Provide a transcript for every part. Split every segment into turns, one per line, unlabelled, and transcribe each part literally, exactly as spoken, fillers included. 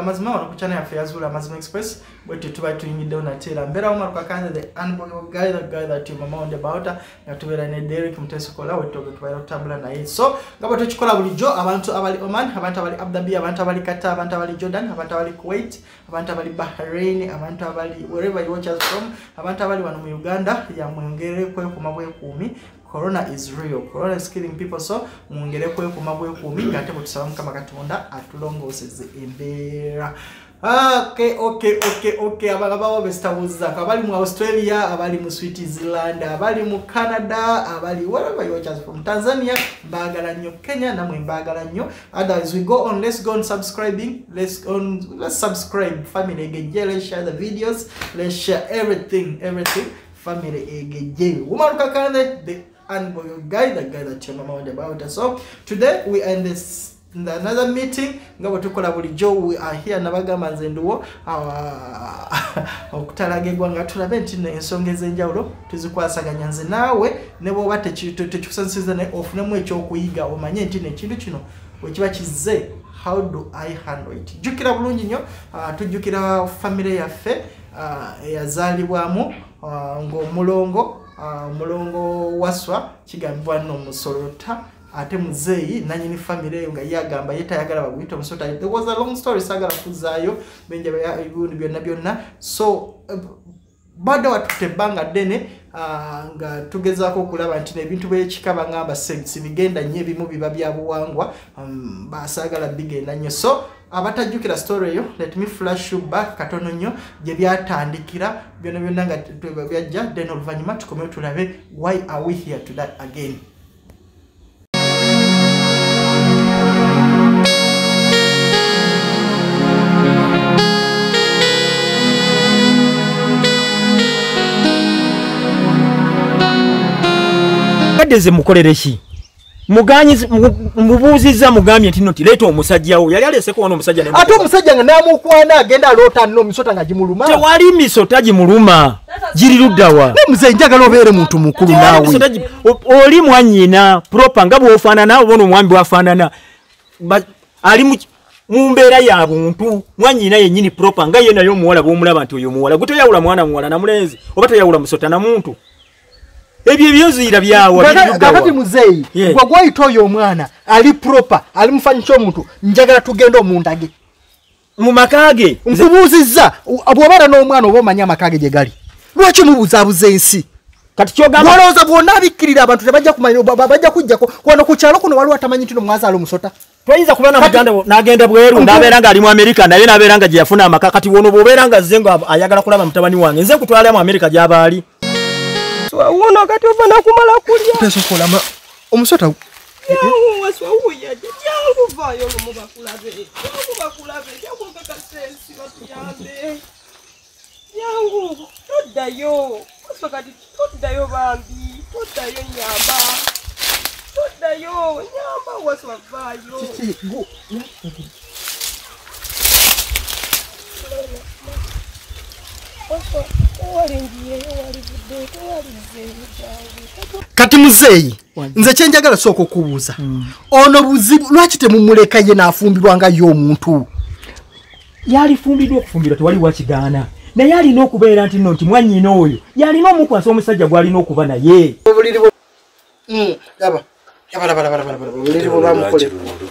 amazima wano ku channel yaffe yazula Amazima Express bwetu tuba tuyingiddewo natera mbeera Omar Kakande the unbelievable guy the guy that you mama on the bouta nga tubeera ne Derek Mutesokola wettoge tubaira tutambula naye so ngabo tukikola bulijjo abantu abali Oman abantu abali Abu Dhabi abantu abali Qatar abantu abali Jordan abantu abali Kuwait abantu abali Bahrain abantu abali wherever you watch us from abantu abali wano mu Uganda ya mwengere kwe kumabwe kumi. Corona is real. Corona is killing people. So, mwongere kwe kumabwe kumi. Gate mutusaba mukama Katonda atulongoseze embeera. Okay, okay, okay, okay. Abagaba bestabuza. Abali mu Australia, abali mu Switzerland, abali mu Canada, abali wherever you watch us from. Tanzania, mbagala nnyo. Kenya namwe mbagala nnyo. Otherwise, we go on. Let's go on subscribing. Let's on. Let's subscribe. Family Egeje. Let's share the videos. Let's share everything. Everything. Family Egeje. Omar Kakande, the unbelievable guy, the guy that you know about us. So today we end this in another meeting. Ngabo tukola bulijjo we are here nabagamba nze nduwo okutalagegwa nga tulabe nti ensonga ez'enjawulo tuzikwasaganya nze naawe ne bwoba tekikusansiza ne ofunemu ekyokuyiga omanye nti nekintu kino wekiba kizze how do I handle it. Jukira bulungi nnyo tujjukira family yaffe eyazaalibwamu ng'omulongo Uh, mulongo waswa kigambibwa no musolota ate muzeyi nanyini family nga yagamba yetayagala bagwita musota. There was a long story sagala kuzayo benje ibuni byonna byonna so uh, bado watutebanga dene uh, nga tugezaako okulaba nti ebintu byekikaba ngamba sex bigenda nnyo ebimu biba bya buwangwa um, basagala bigenda nnyo so abatajjukira story yo let me flash you back katono nnyo gye byatandikira byonna byonna nga byajja then oluvannyuma tukomeo tulabe why are we here to that again.
Kadeze mukolereshi muganyi mubuziza mugamye nti noti leto omusajja wo yali alese ko wano omusajja ne
ate omusajja nga namukwana agenda alota nno misota nga gimuluma
tewali misota gimuluma giri luddawa
ne muze njagala obeere muntu mukulu naawe
oli mwanyina proper nga bwofaanana obono omwambi wafaanana ali mu mbeera ya buntu mwanyina yennyini proper nga ye nayo omuwala bw'omulaba nti oyo muwala gwe toyawula mwana muwala na mulenzi oba toyawula musota na muntu ebyo ebyozira byawo
kakati muzeyi gwa gwayita oyo omwana ali proper ali mufanyisa omuntu njagala tugenda omundage
mu makage
nkubuuzizza bw'obeera n'omwana oba omanya amakage gye gali lwaki mubuzaabuza ensi
kati kyogamba
olowooza bwonna abikkirira abantu tebajja kumanya bajja kujjako wano ku kyalo kuno waliwo atamanyi nti nomwazaala omusota
twayinza kuba namuganda n'agenda bweru n'abeera nga ali mu Amerika naye n'abeera nga gye yafuna amaka kati wono bw'obeera nga zze nga ayagala kulaba mutabani wange nze nkutwala mu Amerika gy'aba ali
Uona kati ufana kumala kulya.
Peso kolama. Omusota.
Yawo waswa uya. Yawo vayo lumu bakulabe. Yawo bakulabe. Yawo kaka sensi batuyambe. Yawo todayo. Waswa kati todayo bambi. Todayo nyamba. Todayo nyamba waswa vayo.
Chichi go. Kati muzeyi nze kyenjagala soko kubuuza mm. ono buzibu lwaki temumuleka ye naafumbirwa nga y'omuntu
yali fumbirwa okufumbirwa tewali wakigaana naye alina okubeera nti nno nti mwanyina oyo yalina omukwasa omusajja gwalina okuba naye
obuliri aba obuliri bwebamukole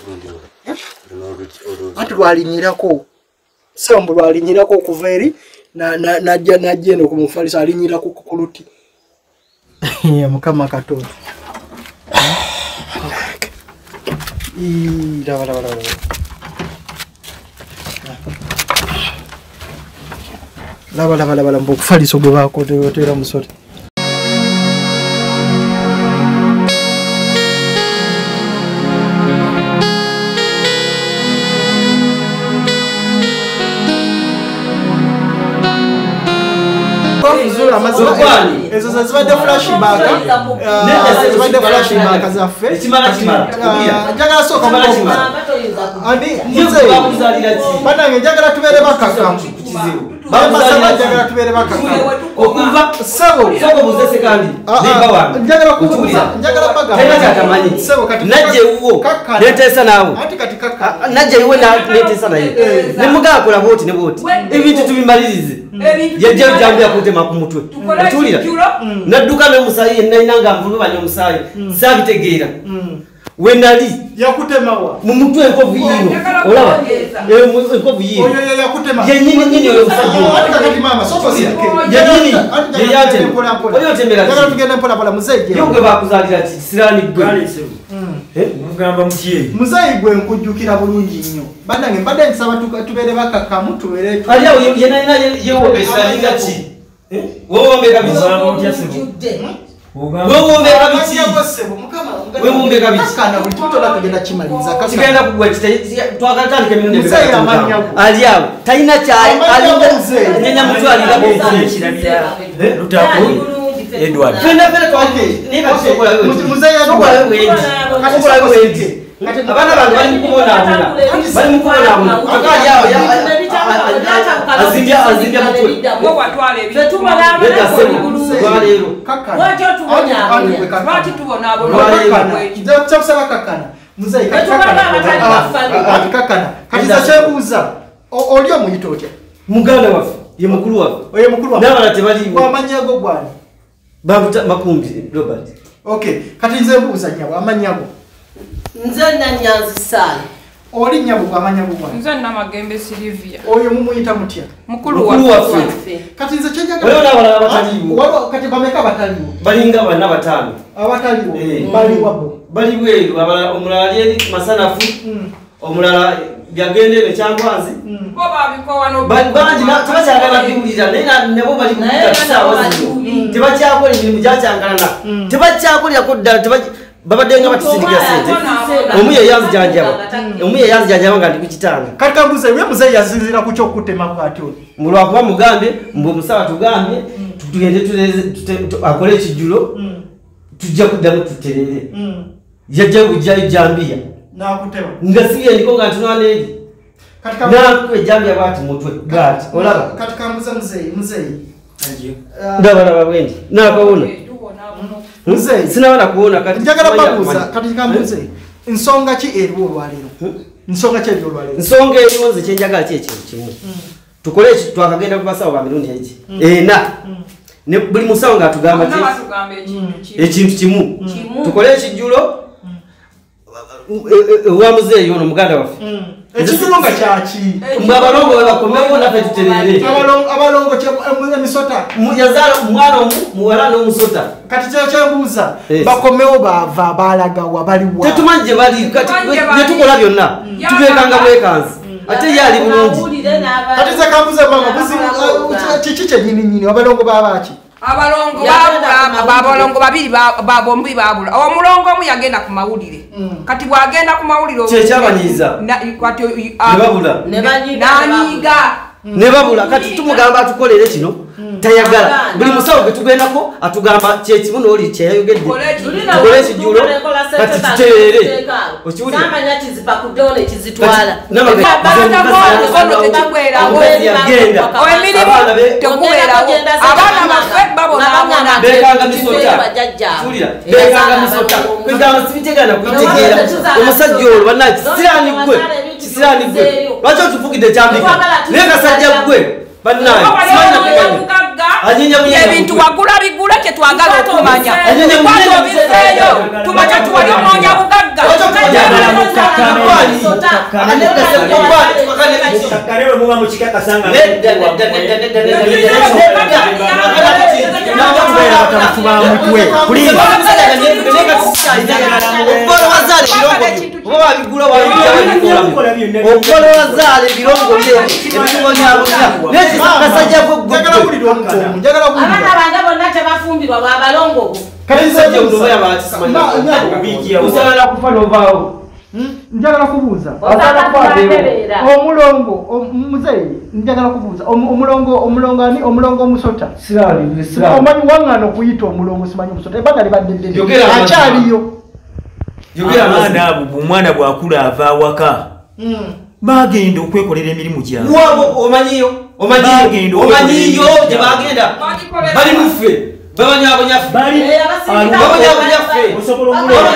ati lwalinyirako sambu lwalinyirako okuva eri najja najja eno kumufalisa alinyirako ku luti mukama Katonda laba laba laba laba laba laba laba okufalisa gwe bakoteera musota Ezo zazibadde flashback eh zazibadde flashback zaffe
ekimala kimala
njagala soka andi muze banange njagala tubeere bakaka
kizibu
Bamazala njagala tubere bakaka.
okuva
Sabo
soko buzese kandi nimba wange
njagala kubuza njagala baga.
tena katamanyi
Sabo kati
najje uwo netesa nawo
ati kati kaka.
najje iwe na netesa naye nemugaa kola boti ne boti ebintu tubimalirize yajja jambo yakutema ku mutwe atulira nadduka ne musayi nainanga mvume banye musayi sabitegeera wenali
yakutemawa
mu mutwe enkovu yino olaba eh enkovu yino
oyo yakutema
yenyini nyini oyo musajja
ati kati mama soko zirike
yenyini yeyate oyo temera
njagala tugende mpola mpola muzeje
yonge bakuzalira kisirani gwe
eh mugamba mutiye
muzayi gwe nkujjukira bulungi nnyo banange mbadde nsaba tubere bakaka mutubere
ali awo yena yena yewo besalinga ki eh wowe mbeka bizamo wewe mbeka biti wewe mbeka biti
kana buli tuto nakagenda kimaliza kaka
kigenda kugwa twakatandika emirundi
muzeyi amanya
ali awo talina kyali alinga nyenya mutwe alinga
kirabira lutaku Edward
fena fena twake niba sokola wewe
muzeyi
sokola wewe sokola wewe abana bantu bali mukubona abuna bali mukubona abuna akali awo azindia azindia mutwe
wo watwale
leta sebo kwa lero
kaka
wacho tubonya wacho tubona abo
ndio kusaba kakana muzeyi kakana kakana katiza chebuza olyo muyitote
muganda wafu ye mukuru wafu
oye mukuru wafu
nabana tebali
kwa manyago gwani
babuta makumbi Robert
okay kati nze mbuza nyabo amanyago
nze na Nyanzi Sala
oli nyabo kwa manyago gwani
nze na Magembe Silvia
oyo mumuyita mutya
mukuru
wafu
kati nze chenjaga
oyo nabana abataliwo
walo kati bameka bataliwo
balinga bana batano
abataliwo bali wabo
bali bweru abala omulala yeri masanafu omulala byagende ne kyangwazi
bo babikowa no
banji na tabakyagala biwulira naye nabo bali kuwulira kisawa zino tebakyakola emirimu gyakyangalana tebakyakolera kodda babadenga batusindikira sente omu ye yanzijanjaba omu ye yanzijanjaba nga ndi kukitanga
kati kambuze we muzeyi yazinzira ku kyokutema bwatyo
mulwakuba mugambe mbu omusaba tugambye tugende tuleze akole ekijjulo tujja kuddamu tuterere yajja bujjayo jambiya
nakutema
nga siye ndiko nga tunwaneeri nakwe jambiya bwati mutwe gati olaba
kati kambuze muzeyi muzeyi
ndabalaba bwendi nakawona
muzeyi
sinabana kuwona kati
njagala babuuza kati kambuze nsonga ki eriwo olwaleero nsonga ki eriwo olwaleero
nsonga eriwo nze kyenjagala ki ekintu kimu tukole twakagenda ku basawo ba mirundi egi ena ne buli musawo ng'atugamba ekintu kimu tukole ekijjulo wa muzeeyi ono muganda waffe
ekijjulo nga kyaki
mwe abalongo we bakomewo naffe tuterere
abalongo emisota
yazaala omwana omu muwala n'omusota
kati kyembuuza bakomewo bava balagawa baliwa
tetumanyi gye bali kati byetukola byonna tubeekanga bwekanzi ate ye ali bulungi
kati ze kambuze mama kiki kyenyininyini abalongo babaki
abalongo babula abalongo babiri babombi babula omulongo omu yagenda ku mawulire kati bwagenda ku mawulire
kyekyabanyiiza
kati
nebabula
nanyiiga
nebabula kati tumugamba atukolere kino tayagala buli musawo gwe tugendako atugamba kyekimu n'oli kyeyayogedde tukole ekijjulo kati tuterere okiwulira bekanga misota tulira bekanga misota kwegamba sibitegana kuyitegeera omusajja olwo bannaki kisiraani gwe kisiraani gwe lwaki otufugidde kyambika naye kasajja gwe bannaye
ebintu wagula bigula kyetwagala okumanya obiseeyo tumanya tuwali omwonya bugagga
okolowazaala ebirongo nebikasajja
abaana bange bonna tebafumbirwa bwabalongo
osalala kufa novaawo
njagala kubuuza omulongo muzeeyi njagala kubuuza omulongo omulongo ani omulongo omusota omanyi waŋŋana okuyita omulongo simanyi omusota ebbanga libadde ddene akyaliyo
abaana abo omwana bw'akula ava awaka bagenda okwekolera emirimu gyabwe
wabo omanyiyo omanyiyo omanyiyo gye bagenda bali mufe babanyabonyaffe
bali
babanyabonyaffe
osobola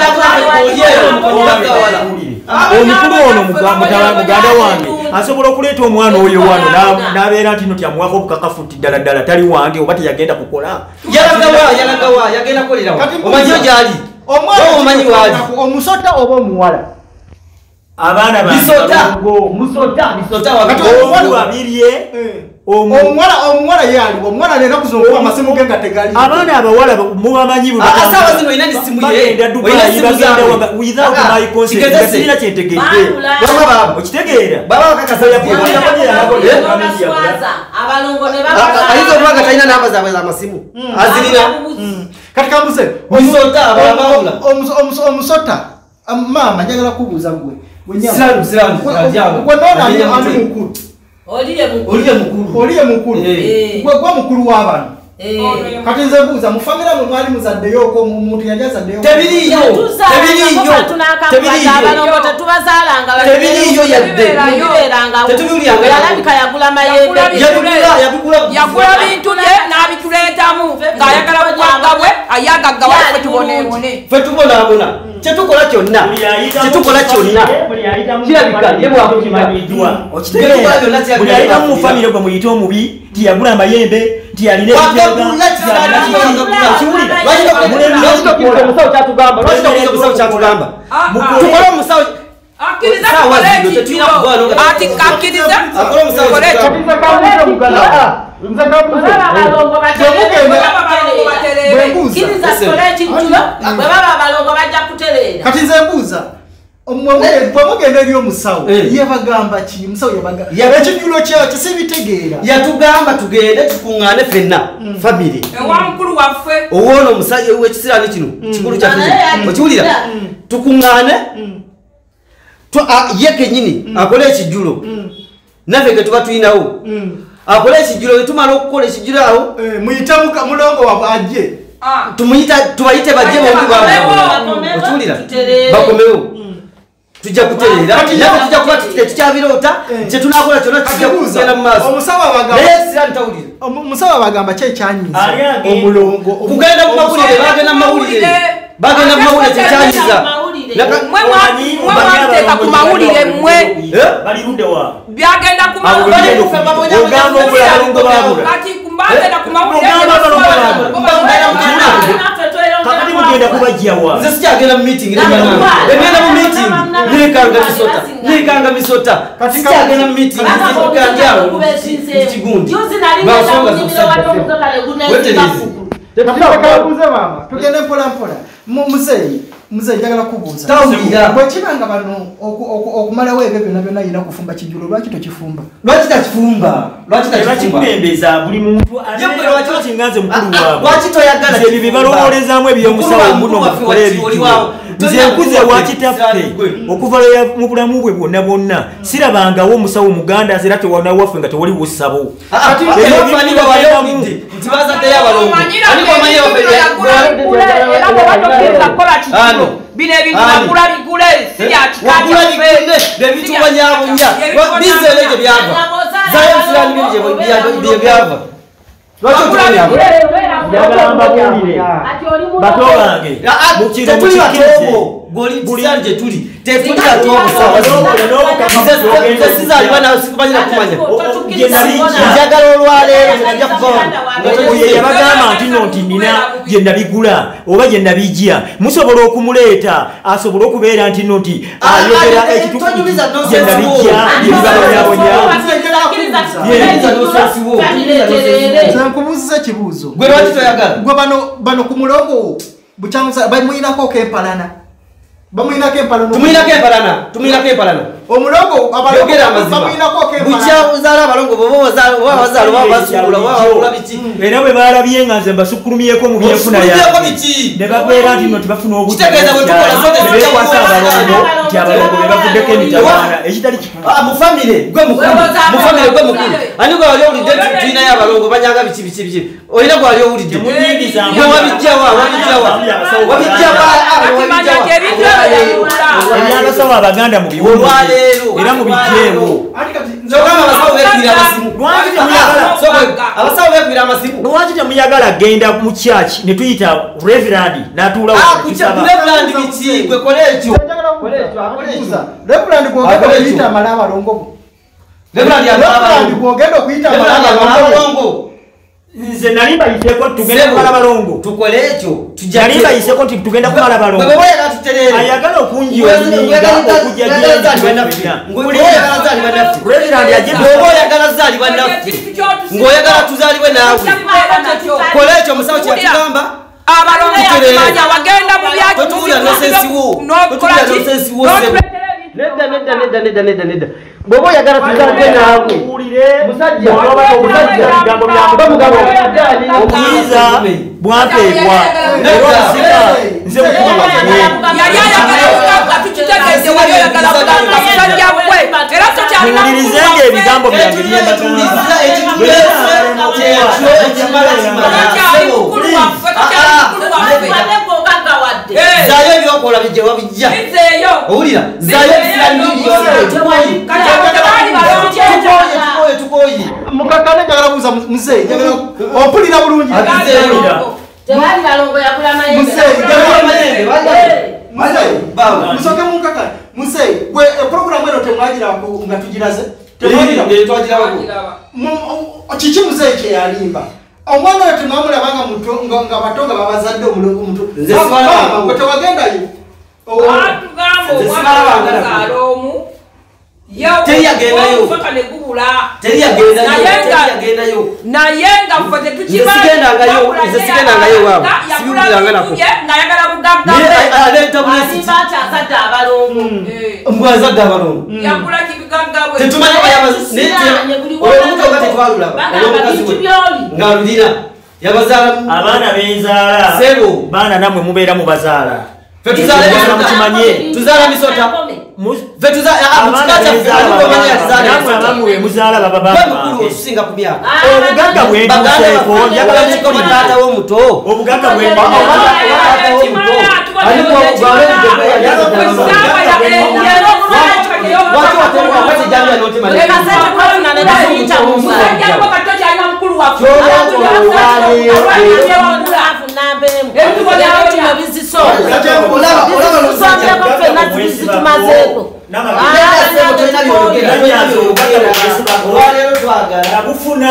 omukulu ono muganda wange asobola okuleeta omwana oyo wano n'abeera nti no tyamuwako obukakafuti ddala ddala tali wange oba teyagenda kukola
yalagawa yalagawa yagenda kolerawo omanyiyo gyali omanyi waali
omusota oba omuwala
abaana
bisota musota bisota
wabirye
omuwala omuwala yali omuwala lena kuzunguka amasimu ge nga tegali
abaana abawala mubamanyi bwe
asaba zino ina simu ye
bagenda without my consent gasirina kyentegedde
baba
okitegeera
baba kakasa ya
abalongo ne baba
alizo bwaga talina namba zaabwe za masimu azirina
katika muse
omusota abawala
omusota mama njagala kubuuza gwe
silamu silamu
gwenona ani mukulu
oliye mukulu
oliye mukulu
oliye mukulu gwe gwa mukulu w'abantu kati nze mbuuza mu famira mwe mwali muzaddeyo ko omuntu yali azaddeyo
tebiriyo tebiriyo tebiriyo
abalongo tetubazaalanga
tebiriyo yadde tetubiwuliranga
yalabika yagula mayembe
yabigula yabigula
yagula bintu bye n'abituleetamu ng'ayagala kukwagabwe ayagaggawa ffe tuboneebone
ffe tubonaabona kyetukola kyonna kyetukola kyonna kirabika ye bwakukimanyiddwa
buli ayita mu famire gwe muyite omubi tiyagula amayembe tiyalina
omusawo kyatugamba omusawo kyatugamba tukole omusawo
akkiriza tukole ekijjulo ati akkiriza tukole
kati nze mbuuza bwemugenda eri omusawo yebagamba ki musawo yebagamba ekijjulo kyayo kisibitegeera
yatugamba tugende tukuŋŋaane ffenna famire
ewa mukulu waffe
owoono omusajja wekisiraani kino kikulu kyatuzi okiwulira tukuŋŋaane ye kenyini akole ekijjulo naffe ge tuba tulinawo akole ekijjulo wetumala okukola ekijjulo awo
muyite mulongo wabwe ajje
tumuyita tubayite bajje bombi bwabwe okiwulira bakomewo tujja kutereera naye tujja kuba tukyabiroota kye tunaakola kyonna tujja kugenda mu maaso naye sira ntawulire
omusawo abagamba ki ekyanyiza omulongo
kugenda mu mawulire bagenda mu mawulire bagenda mu mawulire kyekyanyiza
mwe mwamteeka ku mawulire mmwe byagenda ku mawulire kati kumbagenda ku mawulire
kakati mugenda kubajjawa
nze sikyagenda mu meeting egenda mu meeting nekanga misota nekanga misota sikyagenda mu meeting zikanjawo kigundi
basonga mama tugende mpola mpola muzeeyi muzeeyi njagala kubuuza bwekibanga bano okumalawo ebyo byonna byonna yina kufumba kijjulo lwaki tokifumba
lwaki takifumba lwaki
takifumba buli muntu kinganze mukulu waabwe
lwaki toyagala
ebyo bye balowooleezaamu ebyomusawo muno mukola ebijjulo nze nkuze wakitaffe okuva mu bulamu bwe bwonna bwonna sirabangawo omusawo muganda era tewana waffe nga tewali busabo
bino ebintu bagula bigule
siyakikabyebitumanyaabunya bizeelegye byava zayosirani bye byava lwaki otukunyabo
bato bange
tetuli batobo golitisani gye tuli tetuli batobo sizaliba nawe sikumanyira kumanya njagala olwaleero tenajja
yabagamba nti no nti nina gye nabigula oba gye nabijja musobola okumuleeta asobole okubeera nti no nti ayogera ekitukutu gye nabijja
nkubuuziza ekibuuzo
gwe lwaki toyagala
gwe bano ku mulongo bukyamusa bamuyinako kempalana bamuyinako empalana
tumuyinako empalana tumuyinako empalana
omulongo
bamuyinako kempalana bukyabuzaala abalongo boba wa bazalo wa basukula wa wa biti
era bwe balabye nga nze mbasukulumiyeko mu byefuna
yako biti
ne bagwera nti no tibafuna obuti
kitegeza bwe tukola sote
ne kwasa abalongo nti abalongo be bavuddeko emitabwana ekitali kikulu
ah mu family gwe mukulu mu family gwe mukulu ani gwe wali olidde tuina y'abalongo banyanga biki biki biki olina gwe wali olidde
munyingiza
gwe wabijjawa wabijjawa wabijjawa
ebyabasawo abaganda mu biwulo era mu bijeewo
nzogamba abasawo bekwira amasimu
lwaki temuyagala
abasawo bekwira amasimu
lwaki temuyagala genda mu church ne tuyita reverend n'atuula
reverend biki gwe kola ekyo kola ekyo akola ekyo
reverend gwogenda okuyita amala abalongo
reverend
reverend gwogenda okuyita amala abalongo
nze nali bayiseko tugenda kumala balongo
tukole ekyo
nali bayiseko nti tugenda kumala balongo
bwe boyagala tuterere
ayagala okunjiyinga okujja reverend yagenda
oyagala zali bannaffe ng'oyagala tuzaliwe naawe kola ekyo musawo kyetugamba
abalongo bagenda mu
byakituula nosensi wo totuula nosensi wo nedda nedda nedda nedda nedda nedda bw'oba oyagala tuzaliwe naawe musajja omusajja bigambo byamugabo
obuyiza bwapeebwa era omusika nze muwulirizenga ebigambo byange
zayo ebyokola bijja wabijja owulira zayo tukoye tukoye
mukakane njagala kubuuza muzeeyi njagala ompulira bulungi
tewali balongo yakula
mayembe musoke munkakane muzeeyi gwe programu eno temwagira nga tugiraze kiki muzeeyi kyeyalimba omwana oyo temwamulabanga nga bato nga babazadde omuntu gwe tewagendayo
naye nga ffe
tetukimangayo waabwe sibiwuliranga nako
azadde abalongo
mbwazadde abalongo tetumanyi olubuto nga tetwalulaba olwomukazi we ng'alulira yabazaala
abaana benzaala
sebo
baana namwe mubeera mubazaala
fe tuzaala
mukimanye
tuzaala misota fe
tuzaalaamwe muzaala bababamukulu
okusinga ku myaka
obugagga bwentuseeko njagala
kikoma taata w'omuto
obugagga nabufuna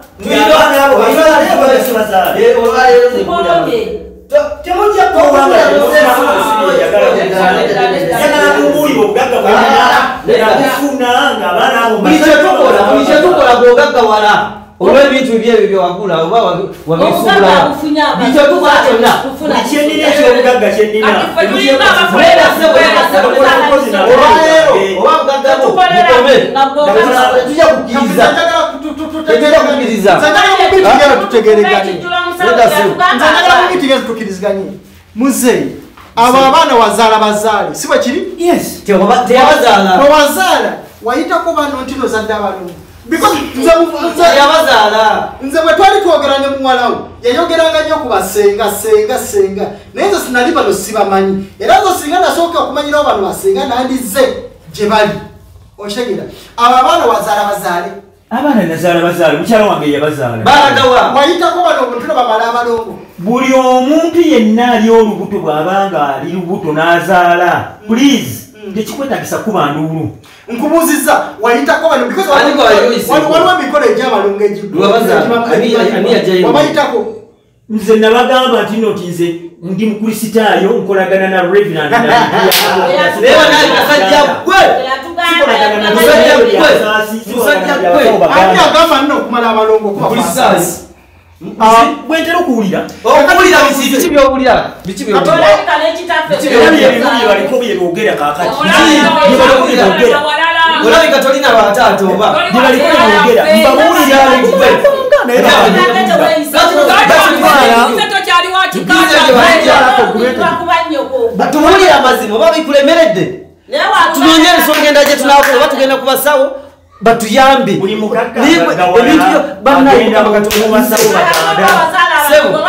bulikyetukola bw'ogaggawala olw'ebintu byebyo byewagula oba wabisubula bikyo tukola kyonna
kyenina ekyobugagga kyenina
oba bugaggabu bukome tujja kukkiriza tetujja kukkiriza
tukiriziganye muzeeyi abo abaana wazaala bazaale si bwe kiri
teyabazaala
wewazaala wayitako bano nti nozadde abalongo
yabazaala
nze bwe twali twogera ne muwalawo yayogeranga nnyo ku basenga senga senga naye nze sinali bano sibamanyi era nze singa nasooka okumanyirawo bano basenga nandize gye bali okitegera abo abaana wazaala bazaale
abaana nazaala bazaale mukyala wange yabazaala
balagawa
wayitako bano omuntu bamala abalongo
buli omuntu yenna ali olubuto bw'abanga ali lubuto n'azaala please tekikwetagisa kuba nduulu
nkubuuzizza wayitako bano waliwo emikolo egy'abalongo egiwabayitako
nze nabagamba nti no ti nze ndi mukristaayo nkolagana na reverend
ani agamba nno okumala abalongo
bwentera okuwulira
okuwulira biki byowulira biki
baliko byeboogera kakati
olabika tolina bataata oba
byebaliko byeboogera mbabuulira
Batumuulira amazima oba bikulemeredde. Tunoonye ensonga endala gye tunaakola oba tugenda ku basawo batuyambe.
Buli mugagga
ebintu
bagenda mu basawo baganda.
Sebo.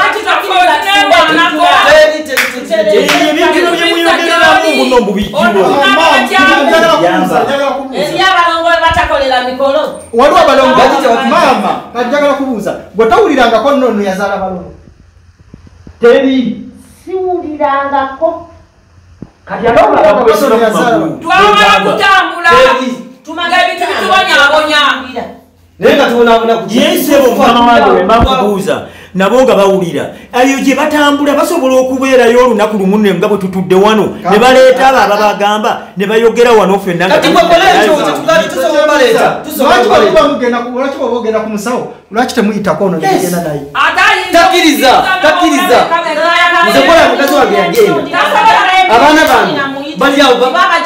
Ebintu byemuyongereramu buno mubijjulo.
Waliwo abalongo maama kajjagala kubuuza bwe tawulirangako nno yazaala balongo.
Teri
siwulirangako
kati alonga
twamala kutambula tumaga ebintu bitubonyabonya
naye nga tubonaabona ku
yensebo mukama wange we mbakubuuza nabo nga bawulira ayo gye batambula basobola okubeerayo olunaku lumu ne nga bwe tutudde wano ne baleeta abo ababagamba ne bayogera wano ffenna
lwaki baba ogenda ku musawo lwaki temuyitako ono negenda naye
takiriza takiriza nze kola mukazi wange yagenda abaana bange bali awo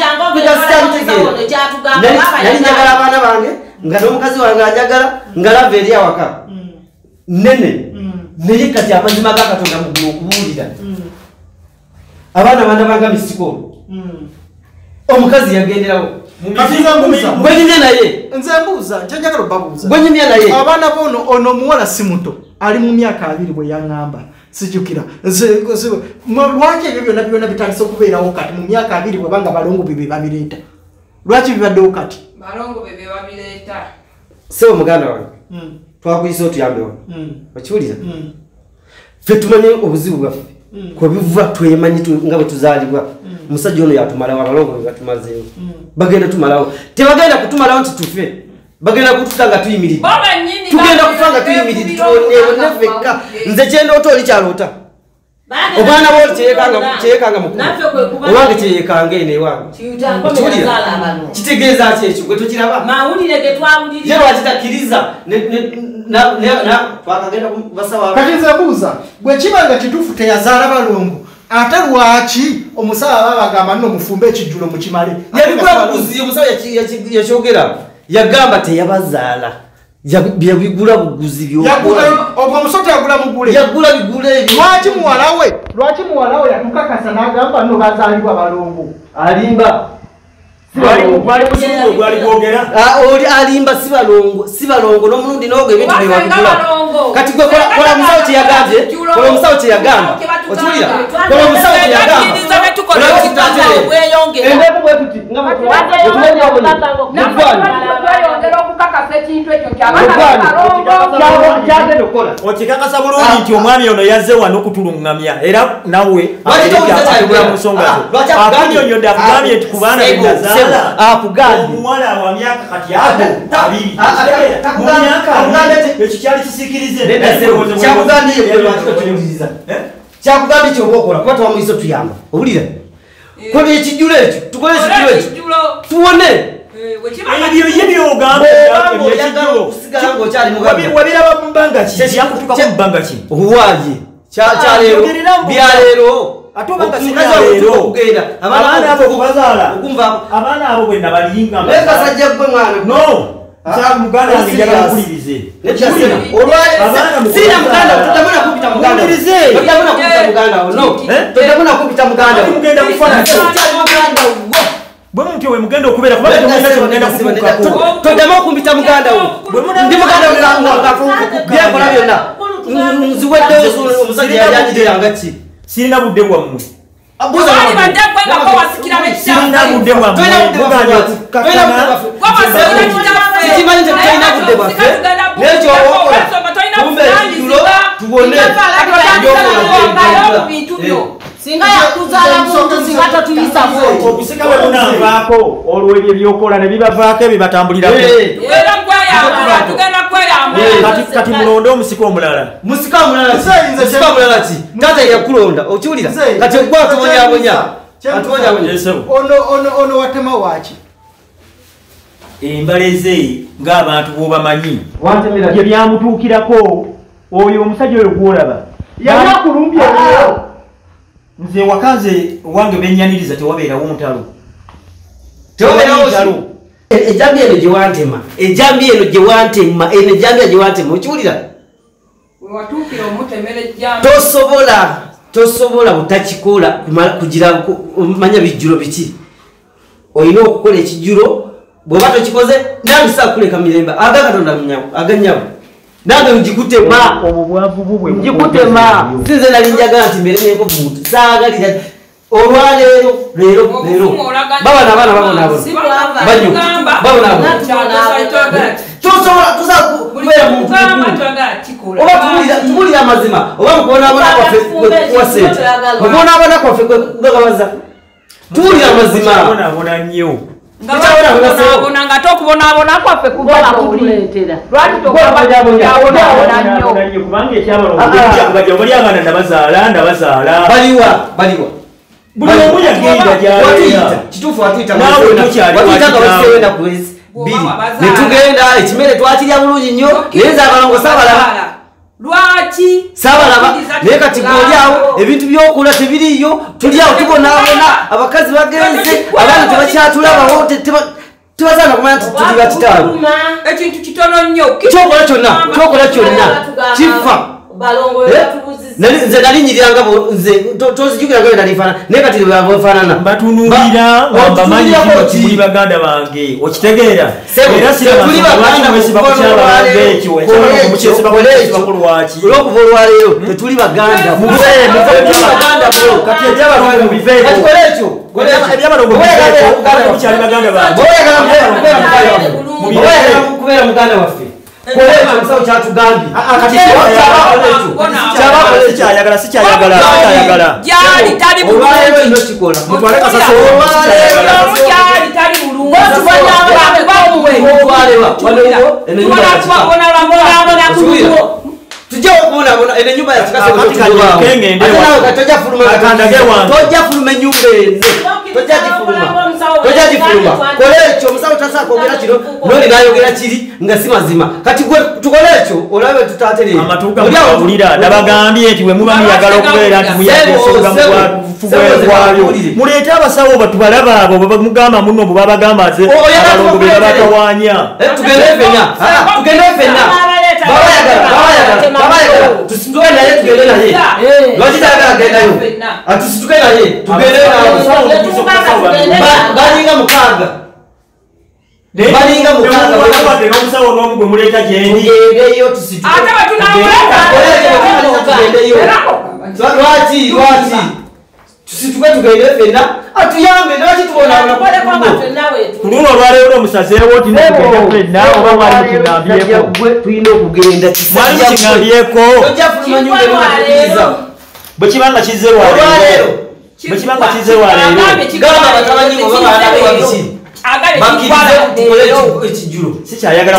nali njagala abaana bange nga n'omukazi wange ajagala nga lava eri awaka nene naye kati amazima ga Katonda mugulu okubuulira abaana baana banga misiko omukazi yagenderawo gwenyumya naye
nze mbuuza kyenjagala obabuuza
gwenyumya naye
abaana bono ono omuwala si muto ali mu myaka abiri bwe yaŋŋamba sijjukira lwaki ebyo byonna byonna bitandise okubeerawo kati mu myaka abiri bwebanga balongo bye babireeta lwaki bibaddewo kati
balongo bye babireeta
sebo muganda wange twakuyisa otuyambewo okiwulira ffe tumanyi obuzibu bwaffe kwe biva twemanyi nga bwe tuzaalibwa omusajja ono yatumalawo abalongo bwe batumazeewo bagenda tumalawo tebagenda kutumalawo nti tufe bagenda kututa nga tuyimiridde tugenda kufa nga tuyimiridde tuboneebone ffekka nze kyendoota oli kyaloota obwana bwoli kyeyekanga mukulu owange kyeyekanga eno ewange kitegeeza ki ekyo gwe tokiraba ye lwakitakiriza twakagenda basawa
kati nze buuza bwe kiba nga kituufu teyazaala balongo ate lwaki omusawo aba bagamba nno mufumbe ekijjulo mukimale
yabigula buguzi omusawo yakyogera yagamba teyabazaala byabigula buguzi
byobwo omusota yagula mugule
yagula bigule ebyo
lwaki muwala we lwaki muwala we yatukakasa n'agamba nno bazaalibwa balongo
alimba oli alimba si balongo si balongo n'omulundi n'ogwo ebintu byewabigula kati gwe kola omusawo kyeyagambye kola omusawo kyeyagamba okiwulira kola omusawo kyeyagamba endeku bwe tuti
okikakasa bulungi nti omwami ono yazze wano okutuluŋŋamya era nawe akyakatubula mu nsonga zo akunyonyodde akugambye nti kubaana benazaala omuwala wa myaka kati ago abiri mu myaka ekyo kyali kisikirize
kyakugambye kyoba okola kuba twamuyiso tuyamba owulira kola ekijjulo ekyo tukole ekijjulo ekyo tuwone
ebyo ye byogamba wabiraba mu bbanga ki byakutukamu mu bbanga ki
obuwaayi kyaleero byaleero
abaana abo kubazaala abaana abo bwe nabalinga
kasajja gwe mwana
no muganda wange njagala mpulirize
sina muganda totamuna kupita muganda totamuna kupita muganda no totamuna kupita muganda
mugenda kufana bwe mutyo we mugenda okubeera kuba mugenda kufuukako
totamuna kupita muganda wo ndi muganda byekola byonna nziweddewo omusajja yali anjigiranga ki
sirina budde bwammwe
sirina
budde bwammwe
sikimanyi tetulina budde bwaffe nekyowokola kumbe ekijjulo tubone
singa yakuzaala muntu singa totuyisa bwoti
okusika bwe munanvaako olwo ebyo byokola ne bibavaako ebibatambulirako kati mulonde omusika omulala
musika omulala musika omulala ki taata yakulonda okiwulira kati ogwa atubonyabonya
ono watema waki
embaleze ng'abantu bw'obamanyi gye byamutuukirako oyo omusajja oyo gwolaba
yanakulumbye
nze wakaze wange benyaniriza tewabeerawo mutalo
tewabeerawo ejambi eno gye wantema ejambi eno gye wantema eno ejambi gye wantema okiwulira tosobola tosobola butakikola kugira manya bijjulo biki oyina okukola ekijjulo bw'oba tokikoze nabisa kuleka mirembe aga Katonda munyawo aganyawo nange njikutema
obubwavu bubwe
njikutema sinze nali njagala nti mbere neko muntu saagalira olwaleero leero leero babana abaana babona abo banyo babona abo tosobola tuza kubeera muntu oba tumulira amazima oba mukubona abona kwaffe kuwasente mukubona abona kwaffe kwegagabaza tuwulira amazima
abona nnyo
ngabona nga tokubonaabona kwaffe kubakuleetera lwaki tokubonaabona nnyo
kubanga ekyabalongobaja bali abaana nabazaala nabazaala
baliwa baliwa
buli omu yagenda gyaleta
kituufu watuyita watuyita kwezi biri ne tugenda ekimere twakirya bulungi nnyo naye nze abalongo saabalaba
lwaki
saabalaba naye kati g'olyawo ebintu by'okula tebiriiyo tulyawo tubonaabona abakazi bagenze abaana tebakyatulabawo tebazaana kumanya nti tuli bakitaalu
ekintu kitono nnyo
kyokola kyonna kyokola kyonna kifa nze nali nyiriranga nze tozijukiranga yo nalifaana naye kati bwefaanana
batunulira bamanyi kimuli baganda bange okitegeera era sirabamwesiba kukyala bange ekyo ekyalamukyesibakulwaki
olwokuva olwaleero tetuli baganda kati ebyabalongo mubiveeko ebyabalongo mubiveeko
baganda bange
kubeera muganda waffe kolecho msawo kyatugambye
sikyayagala sikyayagala sikyayagala
gyali tali
bulungi ino kikola
mutwale kasasa
gyali tali bulungi
tujja okubonabona eno ennyumba yakikatojja fuluma ennyumba ene tojja gifuluma tojja gifuluma kola ekyo omusawo tasaako kwogera kino noli nayogera kiri nga si mazima kati gwe tukole ekyo olabe tutaterere
amatuuka mukabulira nabagambye nti bwe muba muyagala okubeera nti muyagesoga mubwayo muleete abasawo batubalaba abo mugamba muno bwe babagamba ze abalongo be babatawaanya
tugende fenna tugende fenna babayagala babayagala babayagala tusituke naye tugende naye lwaki tayagala gendayo atusituke naye tugende naye balinga mukaaga balinga mukaaga
n'omusawo n'omu gwe muleeta gyendi
tugendeyo tusituke lwaki lwaki tusituke tugende fenna atuyambe lwaki tubonabona
tuluno olwaleero omusazeewo ti netugende fenna oba mwali mukiŋambyeko
tulina okugenda
mwali mukiŋambyeko
tojja fuluma nyumba enonatukiriza
bwe kibanga kizze lwaleero bwe kibanga kizze lwaleero
gamba batabanyibo babaanabiki bakirize tukole ekijjulo
sikyayagala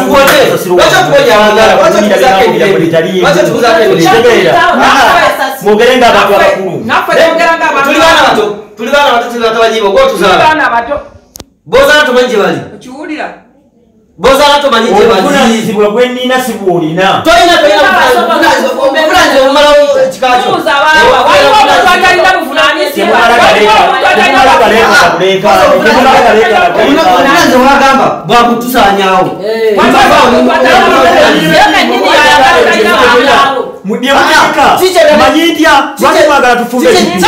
mwogere nga abantu abakulu
tuli baana bato tuli baana bato tuli batabanyibo gotuzaala bozaala tomanyi gye bali bozaala tomanyi gye bali
obuvunanyizibwa gwe nnina si bw'olina
tolina tolina omalawo ekikakyo obulanzi wagamba bwakutusanyawo
mudyemutika manyi ntya lwaki mwagala tufumbe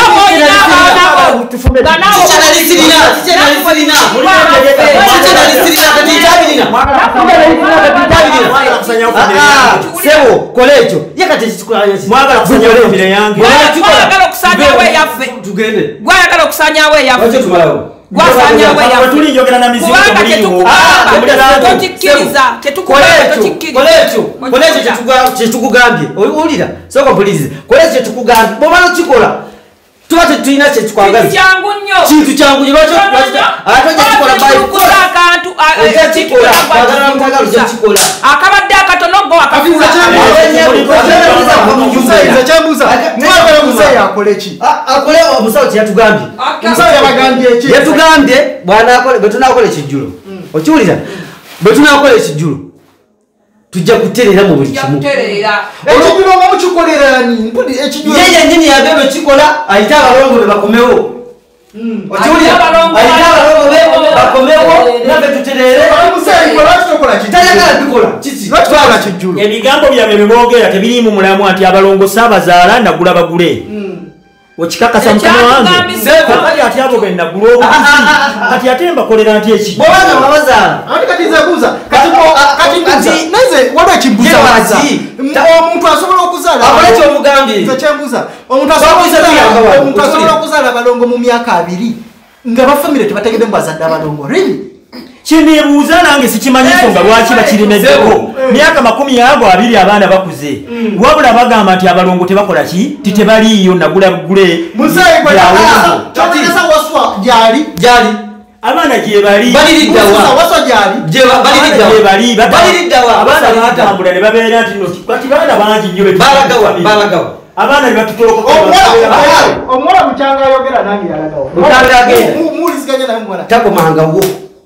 sebo kola ekyo
mwagala kusanya ofire yange
gwayagala okusanyawo eyaffe
tuli njogera na mizigo
kyetukugambye owulira soka mpulirize kola ekyo kyetukugambye bwomala okikola tuba tetulina kyekikwagaza kintu kyangu nnyo
akabadde akatono go
akole omusawo kyeyatugambye yatugambye bwe tunakola ekijjulo okiwulira bwe tunakola ekijjulo tujja kuterera mu buli kimu ye yennyini yabe bwe kikola ayite abalongo be bakomewo okiwulira ayite abalongo be bakomewo naffe tuterere tayagala bikola kiki
ebigambo byabwe bye boogera tebiriimu mulamu nti abalongo saabazaala nagula bagule okikakasa mukama wange kati ati abo benna gulo kati ate mbakolera nti ekiki
bwana babazaala
ati kati nzabuuza kati kati kati naize waliwo ekibuuza waza omuntu asobola okuzaala
akoleki omugambye
nze kyembuuza omuntu asobola omuntu asobola okuzaala abalongo mu myaka abiri nga bafamire tebategedde mbazadde abalongo really
kyeneebuuza nange sikimanyi nsonga lwaki bakirimeddeko myaka makumi ago abiri abaana bakuze wabula bagamba nti abalongo tebakola ki ti tebaliiyo nagula gule
muzeekwekyotegesa waswa gyali
gyali
abaana gyebali
waswa gyali
abaana batambula ne babeera nti no kati baana bangi nnyo
balagawa
abaana ne batutoloka
omuwala mukyanga ayogera nange yalagawo muwuliziganya naye muwala
takomangawo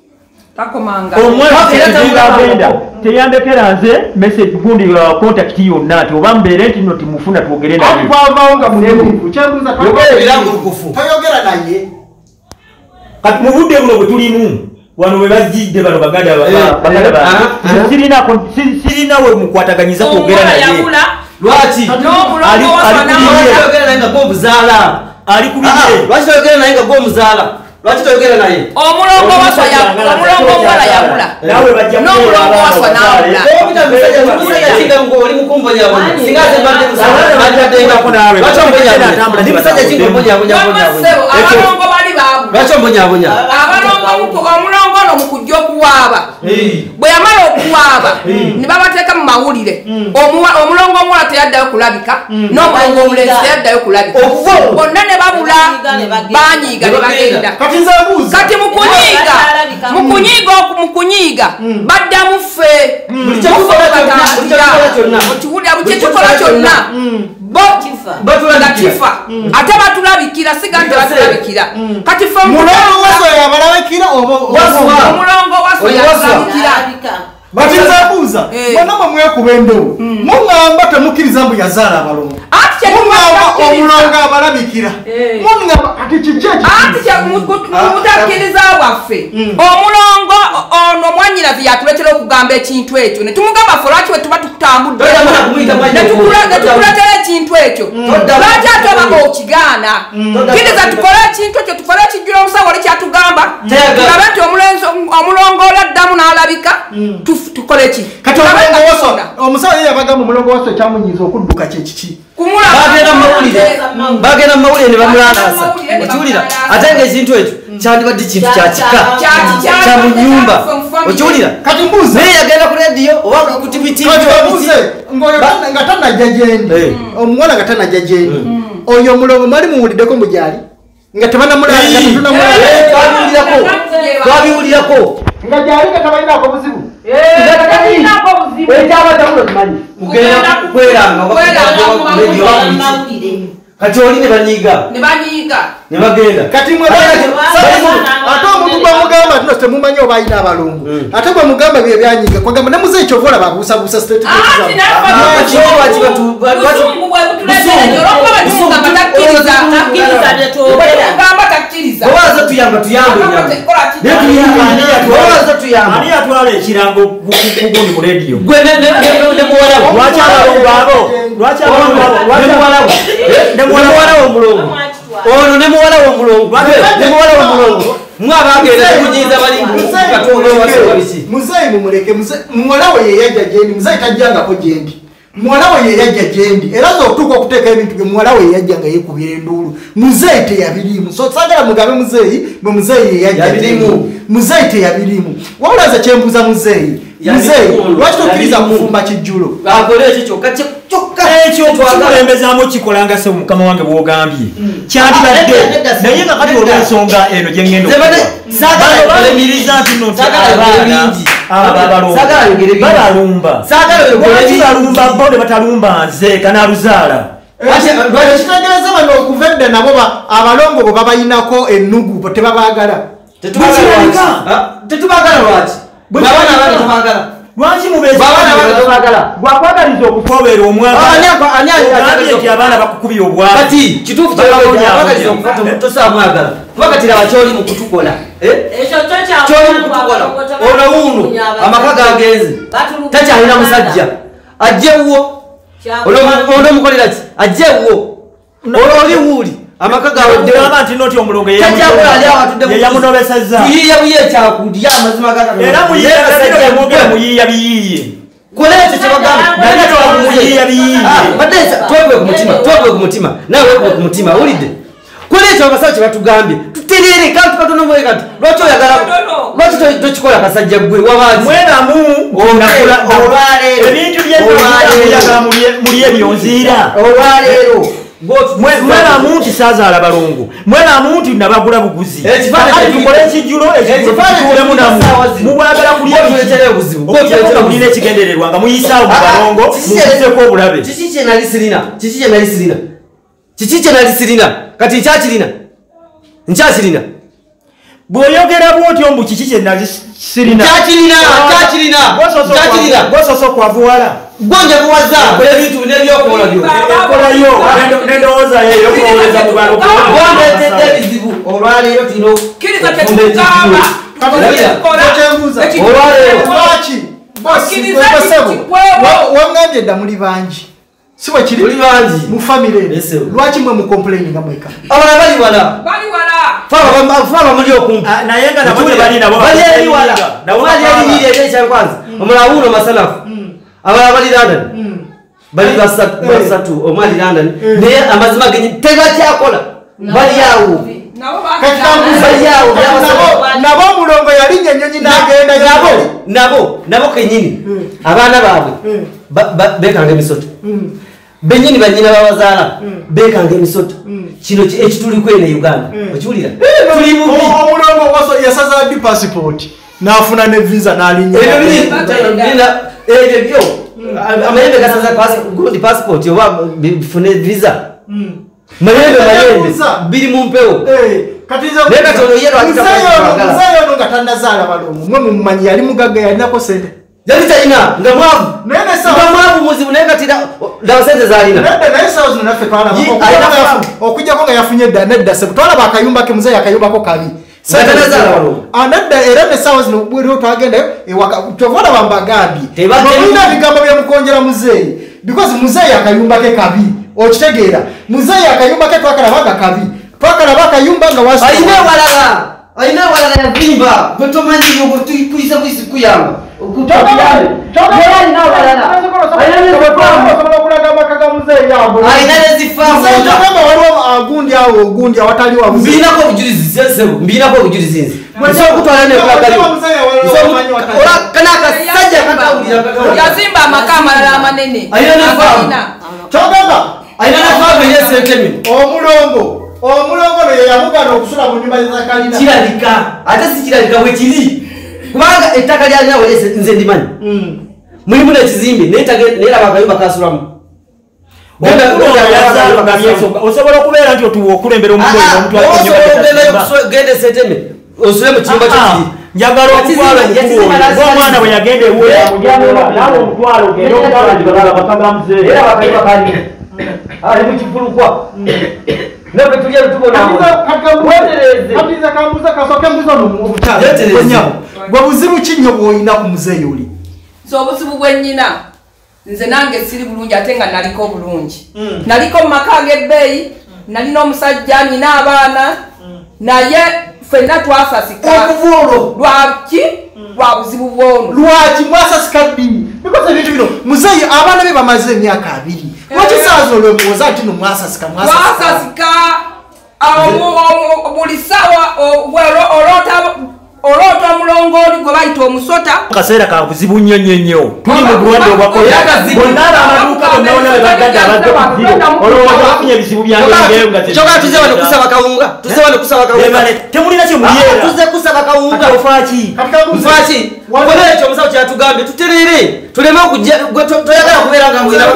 omwegenda teyandekera nze message gundi contact yonna nti oba mbeere nti no timufuna twogere naye
twavaawo nga munemufu kyembuuza
toyogera naye
kati mu budde buno bwe tulimu wano bwe bazidde bano baganda sirina we mukwataganyiza kwogera naye
lwaki toyogera naye nga gwobuzaala
ali kubire
lwaki toyogera naye nga gwomuzaala lwaki toyogera naye
omulongo waswa omulongo omuwala yawula n'omulongo waswa n'awula
omusajja kinga oli mukumbonyabonya singa aze mbaddemusajjaatendako nawe lwaki ombonyabonya ndi musajja kinga ombonyabonyabonya
abalongo bali baabula
lwaki ombonyabonya
abalongo omulongo ono mu kujja okuwaaba bwe yamala okuwaaba ne babateeka mu mawulire omulongo omuwala teyaddayo kulabika n'omulongo omulenzi teyaddayo kulabika bonna ne babula banyiiga ne bagenda kati mukunyiiga mukunyiiga mukunyiiga baddamu ffe okiwulira buli kyekikola kyonna nga kifa ate batulabikira siga nti batulabikira kati ffe
mulongo waswa yabalabikira
omulongo waswa yabalabikira
batinzabuuza bonna bamwekuba embewo muŋŋamba temukkiriza mbu yazaala abalongo muŋŋamba omulongo abalabikira muŋŋamba ati kiki
mutakkiriza waffe omulongo ono mwanyinazi yatuletera okugamba ekintu ekyo netumugamba ffe lwaki we tuba tukutambudde netukuletera ekintu ekyo lwaki ate oba okigaana kkiriza tukole ekintu ekyo tukole ekijjula omusawo oli kyatugamba tulabe nti omulongo oladdamu n'alabika tukole ki
kati omulongo waswa omusawo ye yabagamba omulongo waswa ekyamunyiiza okudduka kyekiki
bagenda mu mawulire ne bamulanaasa okiwulira ate nga ekintu ekyo kyandibadde kintu kyakika kya mu nyumba okiwulira
kati mbuuze
naye yagenda ku rediyo oba ku tivitivi
nga tanajja gyendi omuwala nga tanajja gyendi oyo omulongo mwali muwuliddeko mugyali nga
tebanamulaatwabiwulirako
nga gyali nga tabalinako buzibu
kati oli ne banyiiga ne bagenda
kati ate omuntu bamugamba tino temumanyi oba alina abalongo ate bwe mugamba bye byanyiiga kwagamba ne muzeeyi kyova olaba abuusabuusa
obaza tuyamba
tuyambeani atwala ekirango kugundi mu rediyo
gwe nemuwalawo
lwaki abalongo abo lwaki
nemuwalawo nemuwalawo omulongo ono nemuwalawo omulongo nemuwalawo omulongo mwabagenda temunyiiza bali
muzeeyi mumuleke muwala we yeyajja gyendi muzeeyi tajjangako gyendi muwala we yeyajja gyendi era zotuuka okuteeka ebintu bye muwala we yeyajja nga yeekubira enduulu muzeeyi teyabirimu so sagala mugambe muzeeyi bwe muzeeyi yeyajja muzeeyi teyabirimu wabula ze kyembuuza muzeeyi muzeeyi lwaki tokkiriza kufumba kijjulo
akole ekyo kyokka kyokka
ekyo kikulembezamu kikolanga se mukama wange bwogambye kyandibadde naye nga kati olw'ensonga eno gye ŋŋenda okubalemiriza nti no babalumba lwaki balumba bo ne batalumba nze kanaluzaala
ekitegeeza bano okuva edda nabo abalongo bwe babayinako ennugu tebabaagala
tetubagala lwaki babaana abaana tubagala
lwaki mubeezagala gwakwagaliza okufobeera omwagala nti abaana bakukubira
obwakati kituufu tosamwagala kubagatira abakyoli mu kutukola kyoli mu kutukola ono wuuno amaka gagenze takyalina musajja ajjewwo ono mukolera ki ajjewwo oli wuuli amaka gawe
ndaba nti noti omulongo ye yamunobesezza
yiya buye kyakudya amazima gaga
era muyiya basajja mwogera muyiya biyiye
kolete kyabagamba
nani to muyiya biyiye
badesa twebwe ku mutima twebwe ku mutima nawe webwe ku mutima ulide kolete abasajja batugambye tuterere kantu katono mwe kantu lwacho yagala lwacho tochikola kasajja gwe wabazi
mwena mu onakula
olwale
ebintu by'ebyagala muli ebyonzira
olwalero
mwena muntu sazaala balongo mwena muntu nabagula buguzi tukole ekijjulo ekijulemu namu mubwagala kulya
obuzibu
mulina ekigendererwa nga muyisaawo mu balongo mukuzeko obulabe
kiki kye nali sirina kiki kye nali sirina kiki kye nali sirina kati nkyakirina nkyakirina
bw'oyogera bw'otyo mbu kiki kye nali sirina
nkyakirina nkyakirina nkyakirina
gwosoose okwavuwala
gonja kuwaza ebintu nebyokola byo
ekolayo n'endowooza yeyo okuwoleza mu balo
gondetedde ebizibu olwaleero tino
kiriza tekugamba
wangambye dda muli bangi si bwe kiri mu famire lwaki mwe mukomplaini nga mweka
abala bali wala faba muli okumpi
naye nga nabo tebali nabo
bali eri wala bali eri nyiri ekyekyankwanza omulala wuno masanafu abala bali London bali basatu omwali London naye amazima genyi tebakyakola bali awo
nabo omulongo yalinnya ennyonyi n'agenda
nabo nabo kenyini abaana baabwe bekanga emisoto benyini banyina babazaala bekanga emisoto kino ekituliko eno e Uganda okiwulira tuli bubi
omulongo yasaza di passport n'afuna ne visa n'alinnya
ebyo byo amayembe gasaza gundi passport oba bifune visa mayembe mayembe biri mu mpewo
muzayo nga tannazaala balongo mwe mumumanyi yali mugagga yalinako sente
yali talina nga mwavu nga mwavu muzibu naye kati ndawa sente zalina
naye sawa zino naffe twalaba okujjako nga yafunye edda nedda sebu twalaba akayumba ke muzayo akayumbako kabi anadda era nesawa zino bweriwo twagendayo tovola bambagambye nolina ebigambo byamukonjera muzeeyi because muzeeyi akayumba ke kabi okitegeera muzeeyi akayumba ke twakalabanga kabi twakalaba akayumba nga
ayina walala ayina walala yavimba bwetomanyiyo tuyisa kwisi kuyamba ayina nezifamu
agundi awo ogundi awatali wa
mbinako obujulizi sesebu mbinako obujulizi nzi nsobutwala nekwagaliwo kanaka sajja kakawulira
yazimba amaka amalala amanene
ayina nefamu
kyogamba
ayina nefamu eyesekemi
omulongo omulongo no yeyamugana okusula mu nyumba zakalina
kirabika ate si kirabika bwe kiri kubanga ettaka lyalina wese nze ndimanyi mulimu nekizimbe nayeraba akayumba kasulamu
osobola okubeera nti otuwa okulembera
omugende seteme osule mu kiyumba kyekiri
njagala okutwala omwana bwe yagenda ewunawe omutwalo
era bakayumba kalina ali mukifulukwa nebe tulye tubona
gwe buzibu kinyo bw'olina ku muzeeyi oli
so obuzibu bwennyina nze nange siri bulungi ate nga naliko bulungi naliko mu maka ag'ebbeeyi nalina omusajja nina abaana naye ffenna twasasika
okuvuolo
lwaki lwa buzibu bwono
lwaki mwasasika bbiri bikoze ebintu bino muzeeyi abaana be bamaze emyaka abiri lwaki saazi olwemuwoza ati no mwasasika
mwasasika buli sawa olota omulongooli gwe bayita omusota
kaseera ka buzibu nnyo nnyo nnyo tuli mu bulwadde obwakobonna abamaduuka bonnabona bwe bagadde abadde ku olowooza bafunye ebizibu byangeyo nga
kyokka tuze wano kusaba kawunga tuze wano kusaba kawunga
temulina kye muyeera
tuze kusaba kawunga
ofaaki
nfaaki wona ekyo omusawo kyatugambye tuterere tuleme okujja toyagala kubeera nga mwina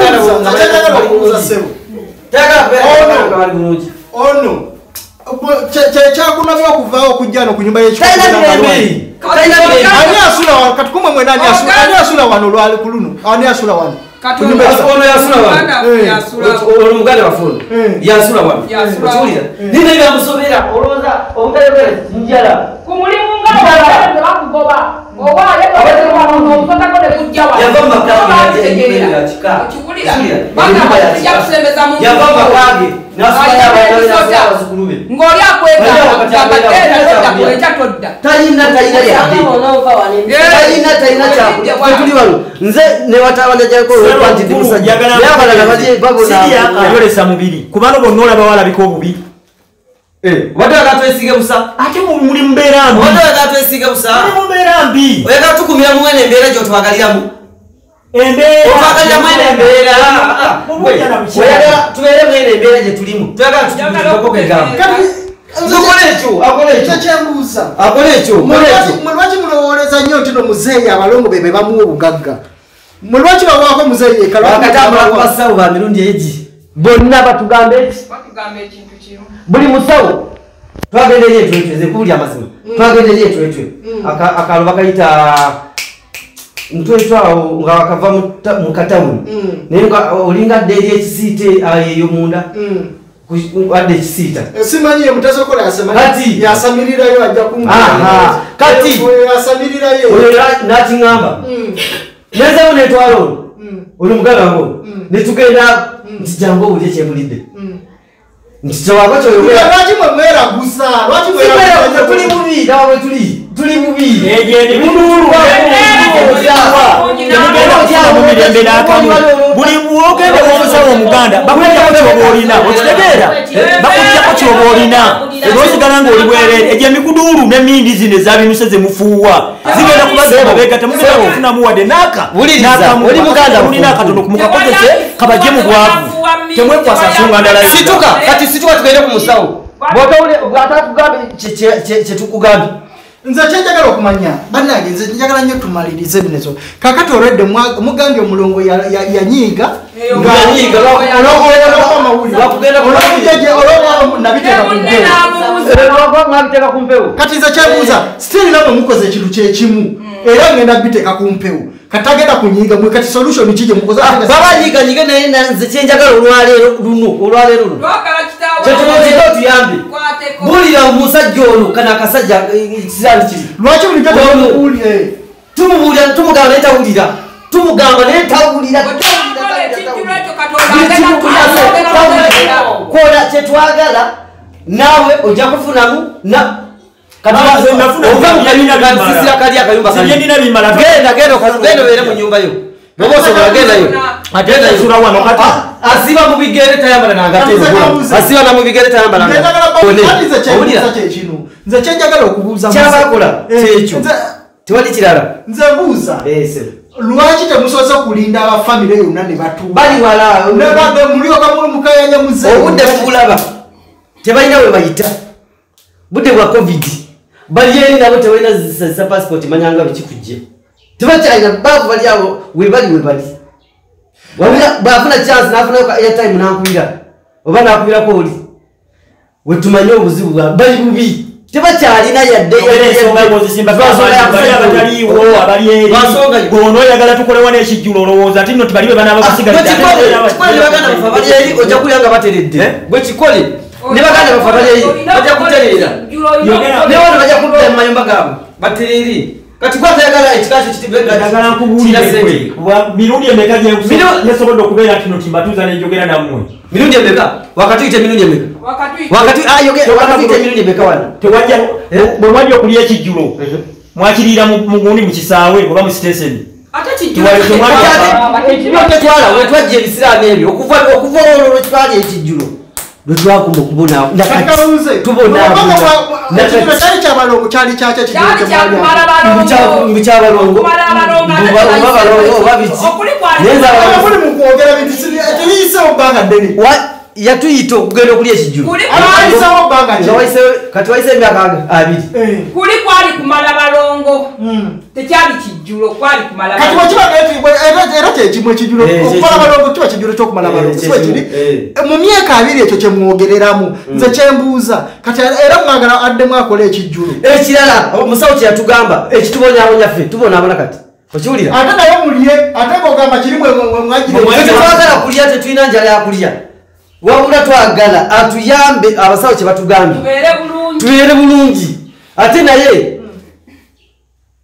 toyagala kubeera nga bali bulungi
ono kyekyakuna byokuvaawo okujja no ku nyumba y'ekikani asula katukumwe mwena ani asula wano olwali ku luno ani asula wano
ono yasula wano omuganda wafuno yasula wano okiwulira nina byamusobera olowooza omutayogere njala
ku mulimu nga bakugoba oba yebaaomusotako ne kujja ng'oli akwegaakwekya todda
talina talina talina talina kyakuli wano nze newatawanajako
ayolesa mubiri kubanga bonna olaba walabika obubi
obadde gatwesiige busa
ate muli mbeera mbi
obadde gatwesiige busa
muli mbeera mbi
oyagala tukumira muwene embeera gyotwagaliramu otwagalira mwene embeera oyagala tubeere mwene embeera gye tulimu tuyagala tutukokwegamba akole ekyo
mulwaki mulowoleza nnyo nti no muzeeyi abalongo be be bamuwa obugagga mulwaki bawaako muzeeyi
ekakatambula ku basawo ba mirundi egi bonna batugamba eki buli musawo twagenda eri etwetwe ze kuwulya amazima twagenda eri etwetwe akalo bakayita ntwetwe awo nga wakava mu katawuni naye olinga dde eri ekisiite eyo munda wadde ekisiita
simanyi mutasokola yasemani yasamirirayo ajja
kumaha kati
yasamirirayo
oyo natiŋŋamba nezawo netwala ono oli muganda ngo netugenda nti jangu owulye kyemulidde nti tewaba
kyoyolwaki mwemweragusa
tuli bubi nawa bwe tuli tuli bubi
buli bwogenda womusawo omuganda bakujjako kyoba olina okitegeera bakujjako kyoba olina olwosigala ngaoli bwerere egyo emikuduulu nemindi zino ezabinuse zemufuuwa zigenda kubazemabegata mugenda kufunamu wadde naka
oli muganda
ulina akatono kumukakozese kabajje mu bwavu temwekwasa nsonga ndala
situka kati situka tugende ku musawo bwatatugambe kyetukugambye
nze kyenjagala okumanya bannange nze njagala nnyo tumalirize binezo kakati olwedde mugambye omulongo yanyiiga
nabiteeka ku mpewo
kati nze kyebuuza still namwe mukoze ekintu kyekimu era ngenda biteeka ku mpewo katagenda kunyiiga mwe kati solution kije mukoze
babanyiiga nyige naye nze kyenjagala olwaleero luno olwaleero luno kyetunoziga otuyambe bulira omusajja ono kana akasajja kisani kiri
lwaki bulijjo
tumubulira tumugamba naye tawulira tumugamba naye tawulira kola kyetwagala naawe ojja kufunamu genda obeere mu nyumba yo oba osobola gendayo asiba mu bigere tayambala nangaasiba na mu bigere tayambala
nze kyenjagala okubuuza
kyabakola kyekyo tewali kirala
nze buuza lwaki temusoose okulinda abafamire yonna ne batuuba
bali wala
mulyoka mukayanya muze
obudde bubulaba tebalina we bayita budde bwa covid bali eri nabo tewalina zisa passport manyanga bikikujje tebakyalina baavu bali awo webali webali bwafuna chance nafunayo ka airtime nankubira oba nakubirako oli wetumanye obuzibu bwa bali bubi tebakyalina yadde
ono oyagala tukolewa n'ekijjulo olowooza ati nno tibaliwe banaaba
basigaddebali ojja kulya nga bateredde gwe kikole ne baganda bafa bali bajja kutereera ne wano bajja kudda mu mayumba gaabwe batereri kati kwatayagala ekikakyo
kitibegayagala nkubuulire mirundi emeka gyesobodde okubeera kino timbatuuza nenjogera nammwe
mirundi emeka wakati ite mirundi emeka wakati ayogera ite mirundi emeka wano
tewajja bwe mwajja okulya ekijjulo mwakiriira mu gundi mu kisaawe oba mu siteseni
twala wetwajja ebisiraani ebyo okuva olwo lwekitwali ekijjulo lwetwakuma okubona
kyali kyabalongo kyali
kyakyabalongo oba biki
mukwogera bintu tebiyisewo bbanga ddene
yatuyita okugenda okulya ekijjulo kati wayise emyaka abiri
kuli kwali kumala balongo tekyali kijjulo kwali kumala
kati wakibaera kyekimu ekijjulo okumala balongo kiba kijjulo kyokumala balongo siba kiri mu myaka abiri ekyo kyemwogereramu nze kyembuuza kati era mwagala adde mwakola ekijjulo
ekirala omusawo kyeyatugamba ekitubonyabonya ffe tubonaabona kati okiwulira
ate naye mulye ate ng'ogamba kirimu
mwagirtwagala kulya tetulina njala yakulya wabula twagala atuyambe abasawo kye batugambye tubeere bulungi ate naye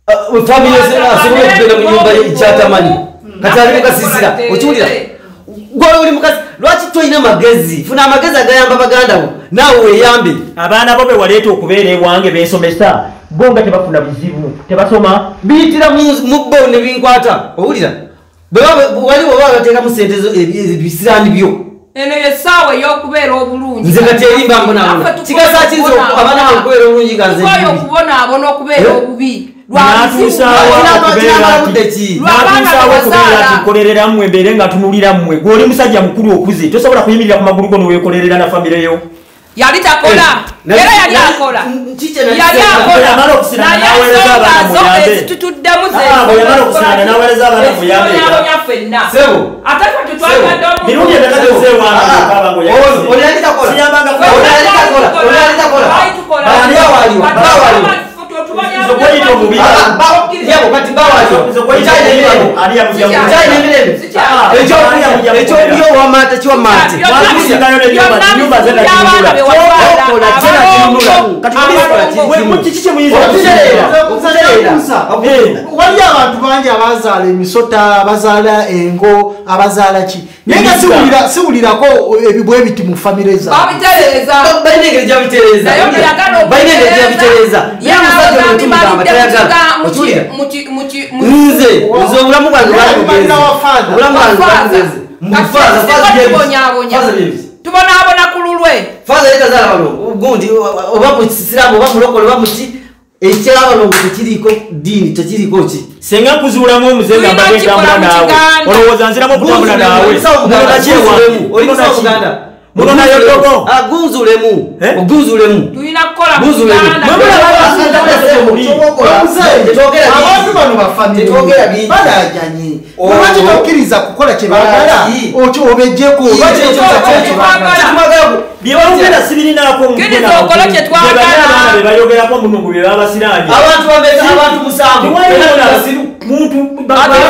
family asobola okugenda mu nyumba ekyatamani kati ali mukasisira okiwulira gwe oli mukasi lwaki toyina amagezi funa amagezi agayamba baganda bo naawe weeyambe
abaana bo be waleeta okubeera ewange bensomesa bo nga tebafuna buzibu tebasoma
biyitira mu bo ne binkwata owulira wali oba bateekamu sente ebisiraani byo
eno yessaawa ey'okubeera obulungi
nze kati erimbanbonaabona kigasa kinze abaana bankubeera obulungi ganze
tukoyo okubonaabona okubeera obubi
natuusaawo okubeera nti nkolerera mmwe mbeere nga ntunulira mmwe gw'oli musajja mukulu okuze tosobola kuyimirira ku magulu go neweekolerera na famire yo
yali takola era yali akola yali akola
amala okusinana naweereza abaana muyambe
ezitutuddemu
oyamala okusinana naweereza abaana muyambe
ffenna
sebo
ate fe tutwagadde
mirundi
wali abantu bangi abazaala emisota abazaala engo abazaala ki naye nga siwulirako ebibwe biti mu famire zaabwe
balina engeri gyabitereeza balina engeri gyabitereeza nze nze obulamu bwange
tubonaabona ku lulwe
faaza yetazaala bano gundi oba musiraamu oba mulokole oba muki ekyalabalongo tekiriiko diini tekiriiko ki
senga nkuzuulamu omuze nga mbadde ntambula naawe olowooza nziramu okutambula naawe
Buganda
muno nayo dogo
agunzulemu ogunzulemu
tulina kukola
abantu bano bafamire badajanye lwaki tokkiriza kukola kye baagala obejjeko
byebawogera sibirinako bebayogerako munungu bye babasiranye
abantu musanvu
muntu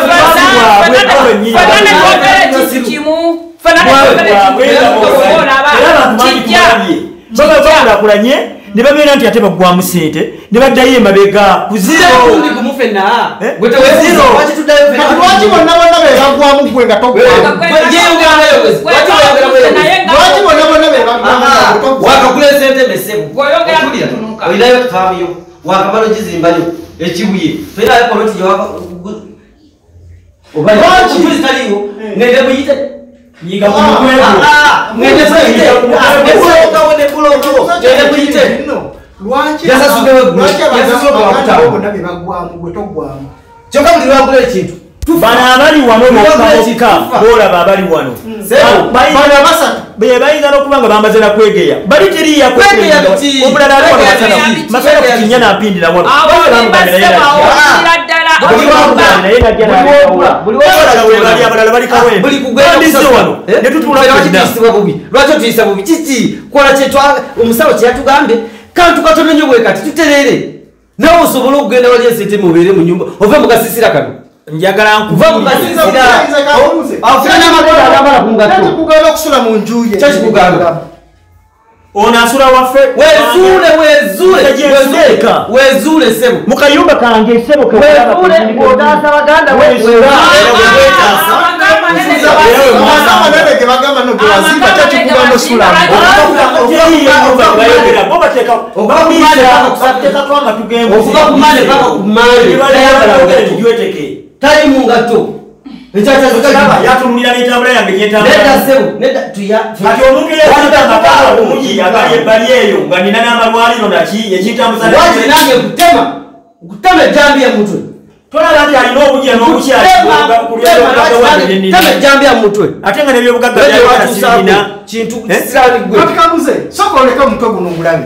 babakulakulanye ne babeera nti ate bagwamu sente ne baddayo emabega
lwaki bonna bonna bebagwamu gwe nga togwamulwaki bonna bonna
bebagwakagula esente mesebu olinayo tufamiyo wakamala ogizimbayo ekibuye toyinayo poloti obaitaliwo ngende muyite
yiga kumugwego
ngende muyite kyokka buli lwagula ekintu
bano abali wano bokka boolaba abali wano bayinza n'okuba nga bamaze nakwegeya bali teriyaomulala alimasala kukinya nampindira wano abalala bali kawembize wano
netutulakisibwa bubi lwaki otuyisa bubi kiki kola omusawo kyeyatugambe kantu katono nyo bwe kati tuterere nawe osobola okugenda wali esente mubeere mu nyumba ove mugasisira kano
njagala
nkugenda okusula mu njuye
kyakikugamba
ono asula waffe
wezuule wezuule wezuule sebo
mukayumba kange sebo
otaasa baganda okuva kumane paka kumane tali mu ngato
yatunulira n'entambula yange
ati
omuntu yeyaaa omugi agali ebbali eyo nga nina n'amalwaliro naki ekintambusanange
kutema kutema ejambi ya mutwe
tolaba nti alina obujja n'obukyatema
ejambi ya mutwe
ate nga nebyobugagga byabana sibina
kintu kisirani gwe
katikabuze soka oleka omutwe guno omulabe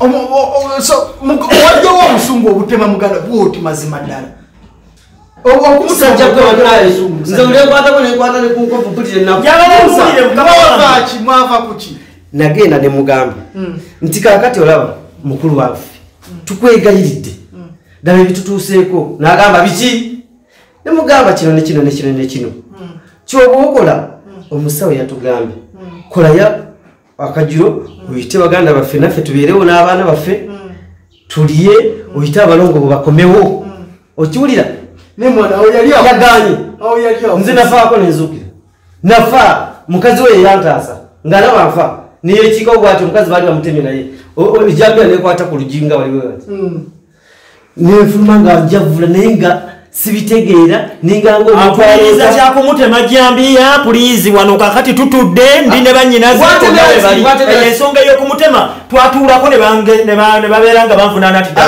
wajjawo obusungu obutema muganda bwoti mazima ddala
omusajja gwe wanaye nze ulenkwatako nenkwata nekunkofu mpulire
mwavaki mwava kuki
nagenda ne mugamba nti kakati olaba mukulu waffe tukwegayiridde ddala ebitutuuseeko n'agamba biki ne mugamba kino ne kino ne kino ne kino kyoba okola omusawo yatugambye kolayo akajiro oyite baganda baffe naffe tubeerewo n'abaana baffe tulye oyite abalongo bwe bakomewo okiwulira
ne mwana awo yali awo
yaganye
awo yali awo
nze nafaako nenzukira nafa mukazi we yantaasa nga nawe anfa niyekiika obwati omukazi baali bamutemye naye ejambira nekwata ku lujinga waliwe ati nenfuluma nga njavula naye nga sibitegeera
ningangapuliriza kyakumutema jambiya pulizi wano kakati tutudde ndi ne banyinaze ensonga ey'okumutema twatuulako ne babeera nga banfunana ti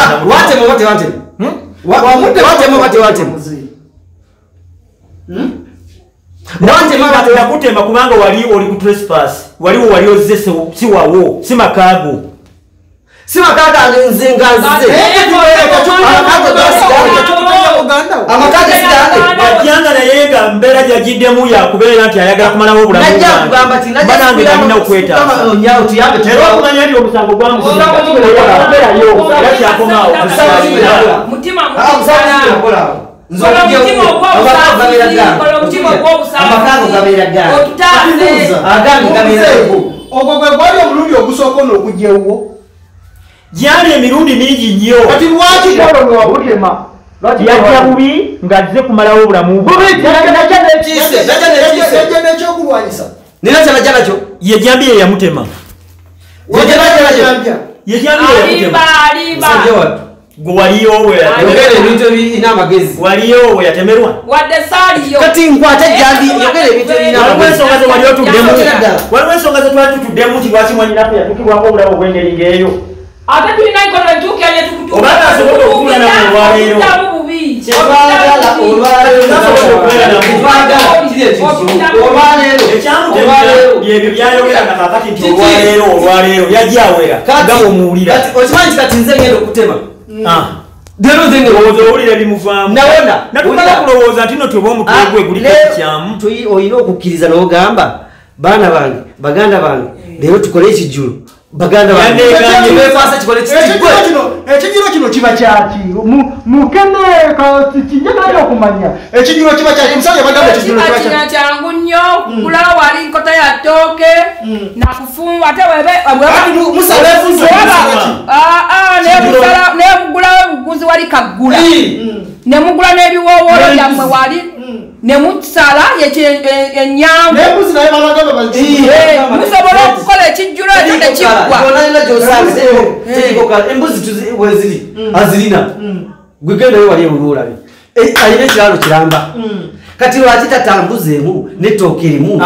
nakutema kubanga wali oli ku trespass waliwo wali ozze si wawo si makaago
si makaaga nze nga nzize amakaga sigande
wajjanga naye nga mbeera gyagiddemu yakubeera nti ayagala kumalawo obulamu banange talina okwetaaera okumanya nti omusango gwamubeerayo era kyakomaawo
ogwo gwe gwali omulundi ogusooka n'okugyewo
gyali emirundi mingi nnyo
kati lwaki gwolwo wabutema
yajja bubi ng'azze kumalawo obulamu
nekyokulwanyisa
nina kyanaja nakyo
ye jambi ye yamutema gwe waliyo waliyo we yatemerwa
kati nkwate jambi yogera ebintu
waliwo ensonga ze wali otuddemu waliwo ensonga ze twali tutuddemu ti lwaki mwanyinaffe yatukibwako obulamu obw'engeri ng'eyo
ate tulina enkola entuukiranye
obanga asobola okukula namu olwaleero ekyamutebyo byayogeranga kakati nti olwaleero olwaleero yajja awera nga bwomuwulira
okimanyi kati nze ngenda okutema
owulira bimuvaamu natumala kulowooza nti no tyoba omutwe gwe guliko ekikyamu
olina okukkiriza n'ogamba baana bange baganda bange leero tukole ekijjulo baganda
ekijiro kino kiba kyaki mukeneka kijjanayo okumanya ekijiro kiba kyaki musajja bagamba ekijiro kiba kyaki
kyangu nnyo kugulawo wali nkota ya ttooke nakufunga ate nebugulawo buguzi wali kaggula nemugula n'ebiwoowolo byammwe wali nemusala enyangu musobola okukola ekijjulo ekyo nekiggwa
embuzi weziri azirina gwegendayo wali ewuolabe alina ekiralo kiramba kati lwaki tatambuzeemu netooka erimu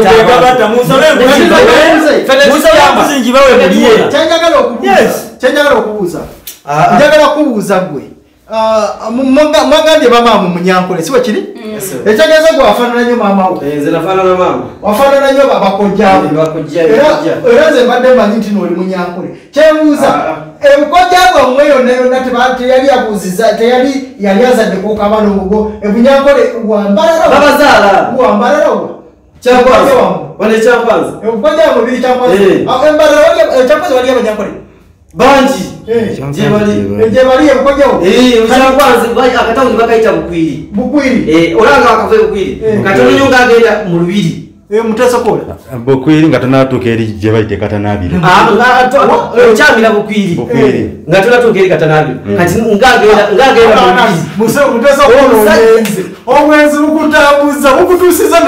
kyenjagala okubuuza njagala kubuuza gwe mwagambye bamaamu munyankole siwe kiri ekyageeza gwe wafaanana nnyo maamawo wafaanana nnyo bakojjaawe era nze mbadde manyi nti nooli munyankole kyebuuza ebukojja bwammwe yonna yonna teyali abuuziza teyali yali azaddeko kabana obwo ebunyankole wambalala wambalala obwo ebukojja bwammwe biri kyakwanza wali abanyankole
banji
jebali ebukojjawo
akatawuni bakayita bukwiri
bukwiri
olanga akava bukwiri katononyo ngagenda mu lubiri
mutesokola
bukwiri nga tonatuuka eri gye bayite katanabiri
okyamira bukwiri nga tonatuuka eri katanabiri kati ngagenda mu lubiri
obwenzi bukutambuza bukutuusiza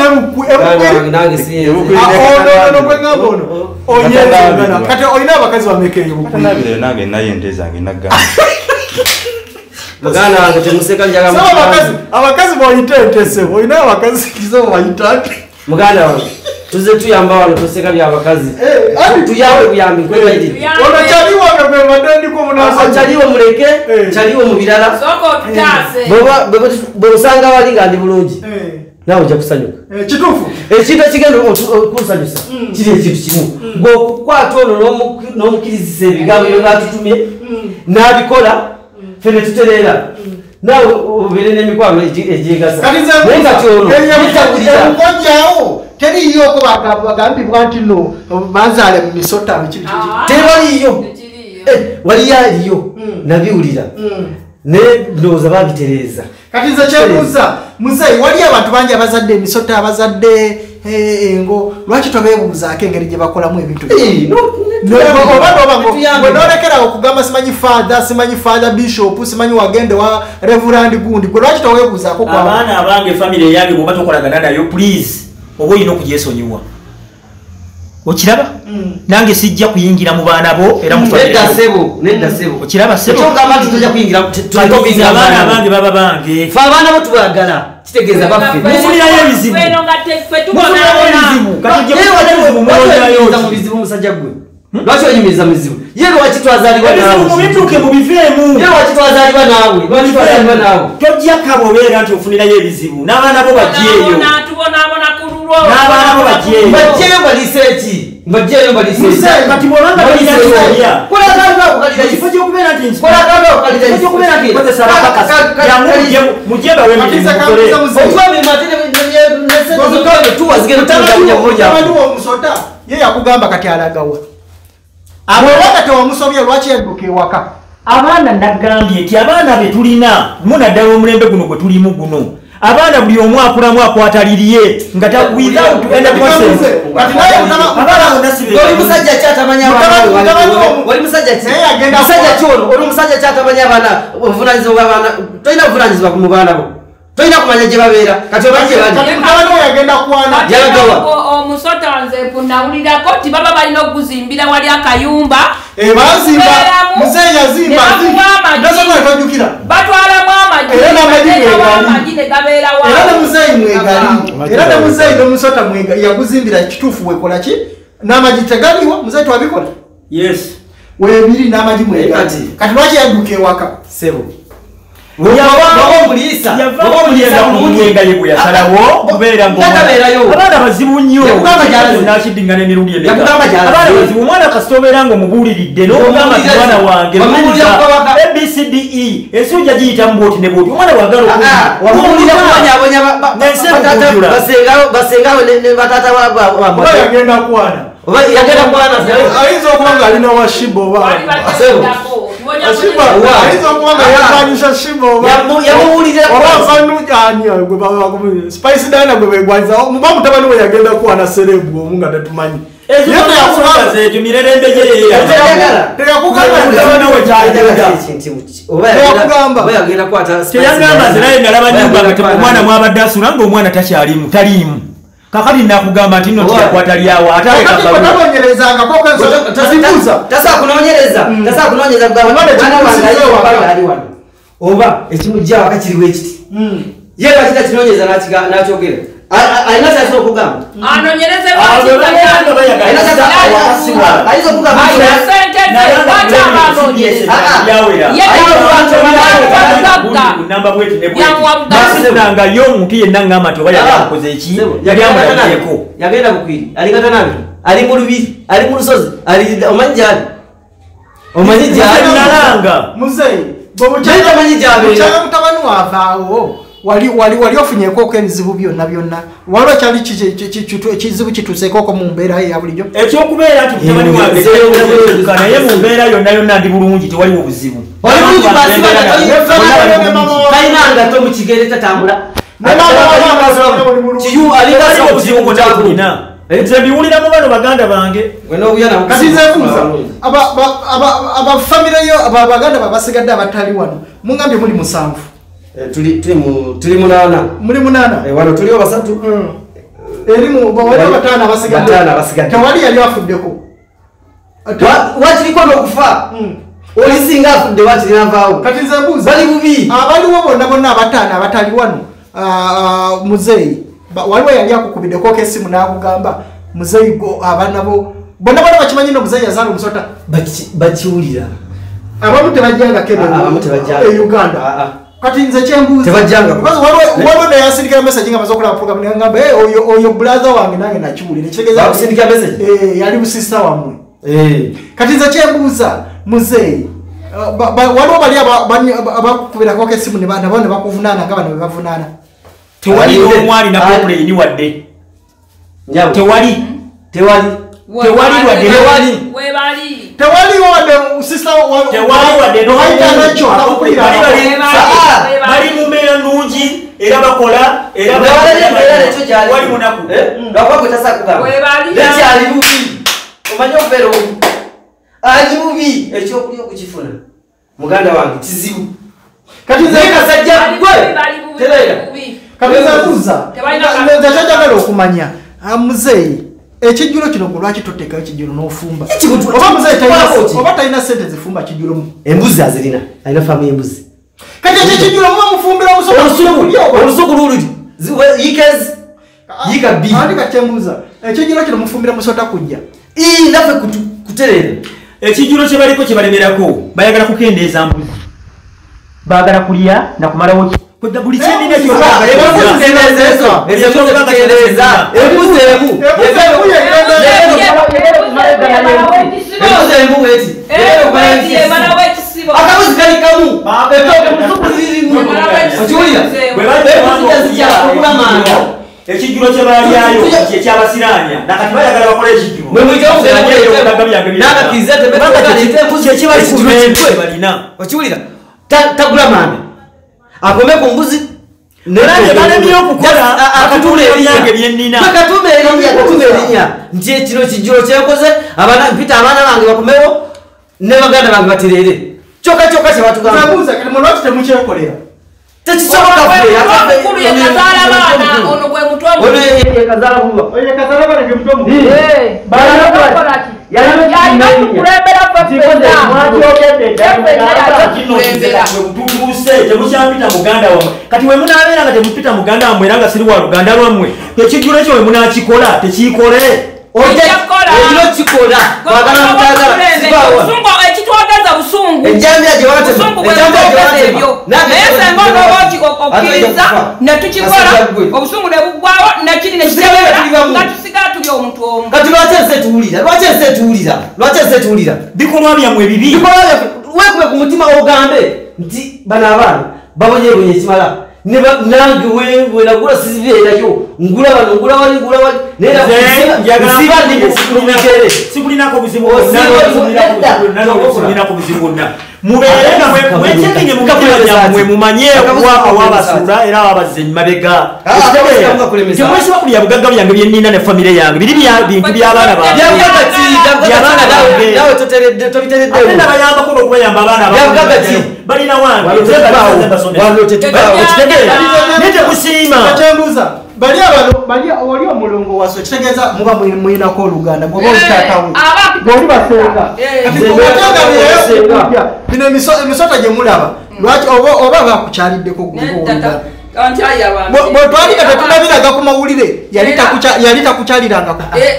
nebukwiogwegamba ono onyezagana kati olina abakazi bamekeeyo
bukwiri nange nayente zange naggamba
muganda wange temuseka njagala
abakazi boyitentese olina abakazi kizo bayitake
muganda wange tuze tuyamba wano toseka byabakazi tuyambe buyambi kwebali
ono kyaliwange gwe madendiko munasa
kyaliwo muleke kyaliwo mu birala bw'osanga wali nga ndi bulungi nawe ojja kusanyuka
kituufu
ekintu ekigenda okusanyusa kiri ekintu kimu ng'okukwata ono n'omukirizisa ebigambo byo batutumye n'abikola ffe ne tutereera nawe obeere n'emikwano egyegasa naye nga kyono
ebukojjaawo teriiyoko bagambibwa nti no bazaale mu misota bikiri
tebaliiyo waliyo aliyo nabiwulira naye ndowooza babitereeza
kati nze kyebuuza muzeeyi wali abantu bangi abazadde emisota abazadde engo lwaki tobeebuuzaako engeri gye bakolamu ebintu wenolekerawo okugamba simanyi father simanyi father bishop simanyi wagende wa reverand gundi gwe lwaki toweebuuzaako
abaana abange famire yange bwoba tokolagana nayo please oba olina okugyesonyiwa okiraba nange sijja kuyingira mu baana bo era okiraba abaana abange baba bange
fe abaana bo tubagala kitegeeza baffe
mufunirayo ebizibu
mu bizibu musajja gwe lwaki oyimiriza muzibu ye lwaki twazaalibwa
naawe mubiveemu
ye lwaki twazaalibwa naawe lwaki twazaalibwa naawe
tojja kaba obeera nti ofunirayo ebizibu n'abaana bo bajjeeyo n'abaana bo bajjeeyo
bajjeeyo balise eki mbajjeeyo balise eki
kati bwolanga balina kyoya
ekifo
ky'okubeera nti ky'okubeera nti kozesa abakakasi jangu mujje bawe emirimu mukole
omusota ye yakugamba kati alagawa abwewaka tewamusobye lwaki yadduka ewaka
abaana nagambye nti abaana be tulina munaddala omulembe guno gwe tulimu guno abaana buli omu akulamu akwataliriye nga
musajja kyatamanya oli musajja kyatamanya abaana obuvunanyizibwa bw'abaana tolina buvunanyizibwa mu baana bo tolina kumanya gye babeera kati obanje
yagenda kwana
omusota nze punawulirako ti baba balina okuzimbira wali akayumba
bazimba muzeeyi yazimba
batwalamu amagi ne gabeera
era ne muzeeyi mwegali era ne muzeeyi n'omusota yaguzimbira kituufu wekola ki n'amagi tegaliwo muzeeyi twabikola
yes
webiri n'amagi mwegali kati lwaki yadduka ewaka
sebo
abaana bazibu nnyo nakiddingana emirundi abaana bazibu omwana kasita obeera nga omubuuliridde n'ogamba ti mwana wange A B C D E ensujja giyita mu bwoti ne bwoti omwana
wagalogenda kwana ayinza okuba nga alina wa shiba oba ayinza okuba nga yagwanyisa shiba obafanujani spice dana gwe begwanyiza muba mutabani we yagenda kwana serebu omu nga tetumanyi
teyagamba zinaye nalaba nyumba nga omwana mwabadde asula nga omwana takyalimu taliimu kakati nakugamba nti nno tiyakwata lyawo
oba ekimujja waka kiriwo ekiti ye lwakita kinonyeza nakyogera alina kyasina okugamba
nangayo omuntu yenna ngamba nti oba yagamukoze eki yali amulabyeko
yagenda bukwiri alikatanabi ali mu lubiri ali mu lusozi omanyi gyali omanyi
gyalinalanga
muzeeyi
tamanyi gyabeera
mutabani wavaawo wali wali wali ofunyeko ebizibu byonna byonna waliwo kyali ekizibu kituuseekoko mu mbeera ye ya bulijjo
ekyokubeera nti mutabani wange naye mu mbeera yonna yonna ndi bulungi tewaliwo buzibu
talinanga to mukigere tatambula
obuzibu bwonna tulina nze mbiwulira mu bano baganda bange
abafamireyo abaganda babasigadde abatali wano mungambye muli musanvu
tuli munaana
muli munaana
wano tuliwo basatu
erimu wali bataano abasigadde tewali yali afuddeko
wakiriko n'okufa olisinga afudde wakiri navaawo
kati nze mbuuza
bali bubi
abaliwo bonna bonna abataano abatali wano muzeeyi waliwo yali akukubiddeko kesimu n'akugamba muzeeyi abaana bo bonna bonna bakimanyi no muzeeyi yazaala omusota
bakiwulira
abamu tebajjanga kene e Uganda kati nze kyembuuza waliwo naye asindikira message nga amaze okulaba program nengamba oyo brother wange nange nakiwulira ekitegeeza yali busista wammwe kati nze kyembuuza muzeeyi waliwo bali abakukubirako kesimu nabo ne bakuvunaana nga bano bwe bavunaana
tewali n'omwali na complain wadde tewali
tewali
tewali wadde
webali webali
tewali wadde sister
tewali wadde
no haita nacho
bali mu mbeera nnungi era bakola era wali munaku
lwakwago tasakugamba lekyali bubi omanye okubeera omu ali bubi ekyokulya okukifuna muganda wange kizibu kati nze kasajja gwe tereera
kabizabuza nzekyajagala okumanya muzeeyi ekijjulo kino gwe lwaki toteekayo kijjulo n'ofumba oba muzeeyi oba talina sente zifumba kijjulomu
embuzi azirina alina faamu y'embuzi
kati ekyo kijjulo muba mufumbira
olusuku lululi yikezi yika bbiri
andi kakyembuuza ekijjulo kino mufumbira musota kujja
ii naffe kutereera
ekijjulo kye baliko kye balemerako bayagala kukendeeza mbuzi baagala kulya nakumalawo buli kyendina
akabuzi kali kamu
ekijjulo kye balyayo kyekyabasiraanya nakati bayagala bakole ekijjulobalina
okiwulira tagula manda akome ku mbuzi erinya nti kino kijjulo kyekoze mpita abaana bange bakomewo ne baganda bange baterere kyokka kyokka kyebatugamba tekisoboka
temukyapita muganda wamwe kati wemunabeera nga temupita muganda wamwe era nga siri wa luganda lwammwe ekijjulo ekyo wemunakikola tekiikole
ekiro kikola kwagala mutagala
ekitwagaza busungu
ejjambya
naye senga olowooki okkiriza ne tukikola obusungu ne buggwawo nekiri nekitebeera tusiga tuli omuntu omu
kati lwaki ensi etuwulira lwaki ensi etuwulira lwaki ensi etuwulira
bikolwa byammwe bibi
wekube ku mutima ogambe nti bano abaana babonyeebonye ekimala nange wenagula sizibeerayo ngula bano ngula wali ngula wali nsiba ndimukere
sikulinako buzibu bwonna mubeerenga mwetekenye mukamulamwe mumanye waba wabasula era wabazenyi mabega temwesiba kulya bugagga byange byenina ne famire yange biri bintu byabaana bange nabayambako okubayamba abaana balina wange netekusiima
bali abantu bali oli omulongo waso kitegeeza muba muyinako oluganda gwoba olutatawe goli basenga bino emisota gye mulaba lwaki oba bakukyaliddeko gwooluganda bwetwalika tetulabiraga ku mawulire yali takukyaliranga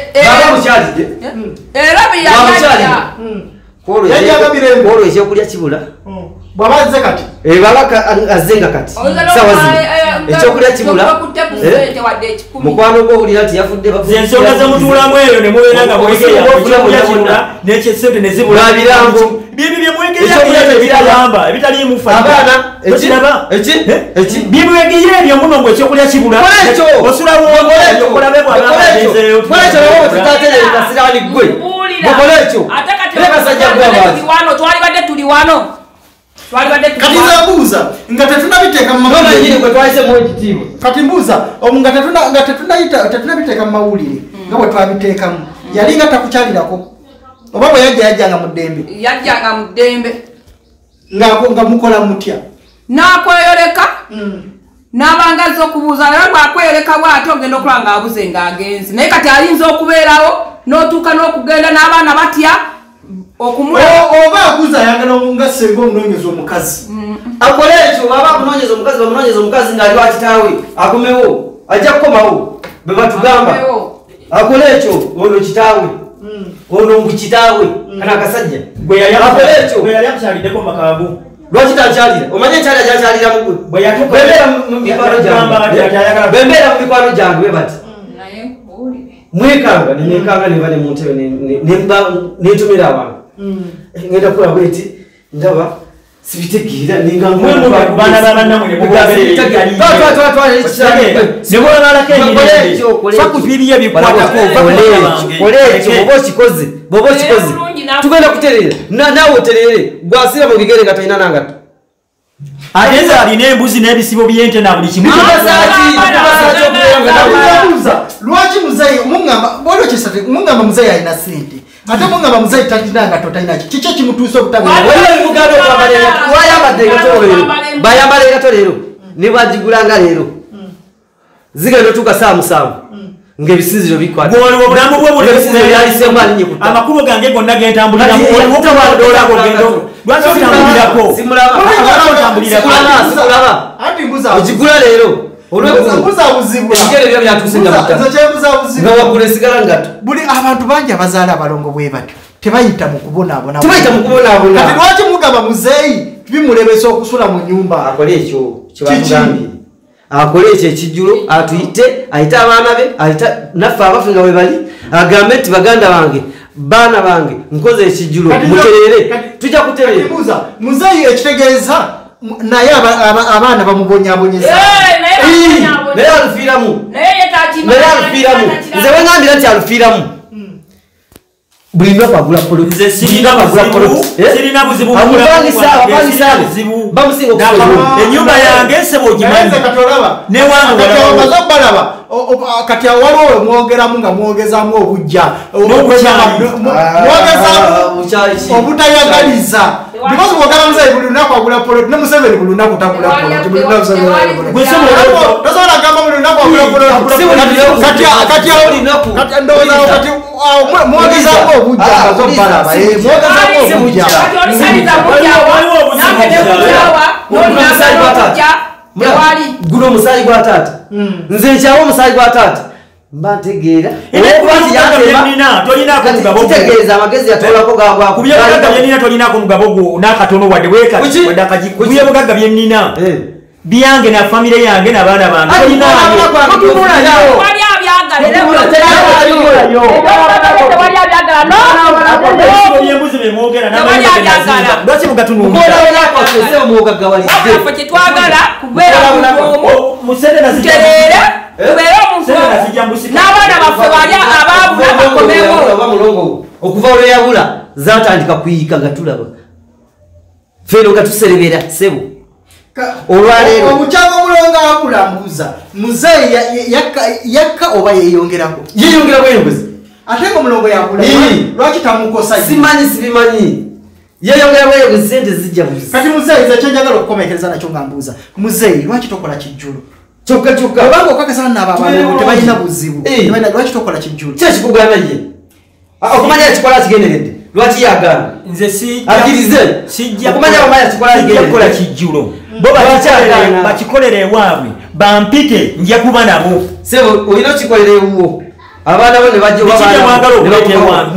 olwo ekyokulya kibula
bwaba azze kati
baba azenga kati sawa zino ekyokulya kibula mukwano gwowulira nti yafudde
ensonga zemutuulamu eyo nemubeera nga mwegeyakyokulya kibula nekyesente nezibula
birambo
byebi byemwegeya ebitayamba ebitaliimufa
abaana
bimwegeya ebyo muno mbwe ekyokulya kibula osulawookolabe
bwabaaaaasiraani gwe mukole ekyo lekasajja gwabaati
twalibadde tuli wano
kati nzabuuza nga tetunabiteeka kati mbuuza nga tetunabiteeka mu mawulire nga bwe twabiteekamu yali nga takukyalirako oba bwe yajja yajjanga mu ddembe
yajjanga mu ddembe
nga mukola mutya
n'akweyoleka n'abanga azza okubuuza era bwakweyoleka bw'ate ogenda okulaba ng'abuze ng'agenzi naye kati alinza okubeerawo n'otuuka n'okugenda n'abaana batya
oba akuza ayagala nga senga omunoonyeza omukazi
akole ekyo baba akunoonyeza omukazi bamunoonyeza omukazi ng'ali wa kitaawe akomewo ajja kukomawo be batugamba akole ekyo ono kitaawe ono ngu kitaawe kana akasajja akole ekyo
yali akukyaliddeko mu makabu
lwaki takyalira omanye ekyalira gyakyalira mugwe bembeera mu mikwano gyange be bati mwekanga nemwekanga neba ne muntebe nentumira abantu ngenda kula bweti ndaba sibitegeera ningaoba okikoze boba okikoze tugenda kuterera nawe oterere gwasira mu bigere nga talina nangato
agenza alina embuzi n'ebisibo byente na buli kimu
lwaki muzeyi mungamba bwolio kisate mungamba muzeyi alina sente ate mungamba muzeyi talinanga totalina kiki kimutuusa
bayambala egato leero ne bwagigulanga leero zigenda tuka saa musanvu ng'ebisinziro bikwata
obulamu bwe
byaliseemu alinye kutta
amakubo gange gonna gentambuliramu lwaki otambulirako
ogigula leero olwebigere byo byatuuse nga wagula esigala ngato
buli abantu bangi abazaala abalongo bwe batyo tebayita mu kubonaabona
tebayita mu kubonaabona
kati lwaki mugamba muzeeyi bimulebesa okusula mu nyumba
akole ekyo kyebamugambye akole ekyo ekijjulo atuyite ayite abaana be ayite naffe abafe nga bwe bali agambe nti baganda bange baana bange nkoze ekijjulo muterere tujja kuterera
muzeeyi ekitegeeza naye abaana bamubonyabonyeza
naye alufiiramu naye alufiiramu nze wengambira nti alufiiramu buli lunaku agula poloti bamusinga
enyumba yange nsebo ogimanyi
newange balaba kati waliwo mwogeramu nga mwogezamu obujja mwogezamu obutayagaliza because bwogala muzeeyi buli lunaku agula poloti ne Museveni buli lunaku tagula poloti tosobola gamba buli lunaku agula poloti kati ndowooza kati mwogezamu obujja ngazo balaba mwogezamu obujja
guno omusaayi gwa taata nze nkyawo omusaayi gwa taata mba ntegeera kitegeeza amagezi yatolako
gabwakubyebugaga byenina tolinako mugabo gwo nakatono wadde wekakubyebugaga byenina byange na famire yange nabaana bange embuzi bemwogera lwaki
n'abaana baffe bali abaabula bakomewo
okuva olweyabula zatandika kuyiika nga tulaba feero nga tuserebera sebo olwaleero
omukyanga omulongo abulambuza muzeeyi yakka oba yeyongerako
yeyongera bweyongezi
ate nga omulongo yakula lwaki tamukosa
simanyi sibimanyi yeyongera bweyongezi sente zijja buzi
kati muzeeyi ze kyenjagala okukomekereza nakyo nga mbuuza muzeeyi lwaki tokola kijjulo
kyokka kyokka
obanga okakasa nabo abantu tebalina buzibu lwaki tokola kijjulo
kyekikugana ye okumanya ekikola kigenderedde lwaki yagaana
nze si
akirize okumanya bamanya kikola
kigenderedde kijjulo bo bakikolera ewaabwe bampike nja kuba nabo
sebo olina okikolera ewuwo abaana bo ne bajja
mwagala okuleeta ewange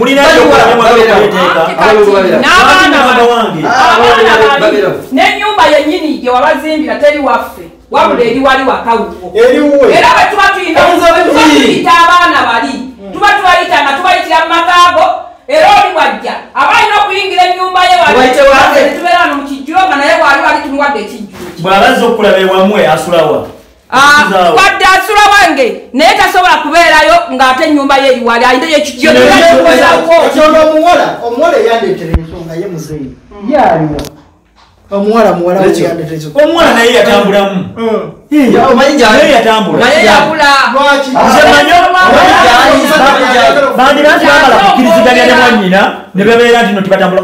n'ennyumba yennyini gye wabazimbira teri waffe wabula eri wali wakawuwo era bwe tuba tuyita abaana bali tuba tubayita nga tubayitira mu makaago era oli bwajja abalina okuyingira ennyumba ye tubeera wano mu kijjulo nga naye wali wali tumuwadde ekijjulo
bw'abazza okulaba ewamwe asulawa
wadde asula wange naye tasobola kubeerayo ng'ate ennyumba ye eriwali ayina yekijjulo
omuwala omuwala eyandeetera ensonga ye muzeeyi yaliwa omuwala muwala
omwana naye yatambulamu naye yatambula
naye yabula
bandi banti bamala kukiriziganya ne mwannyina ne babeera nti no tibatambula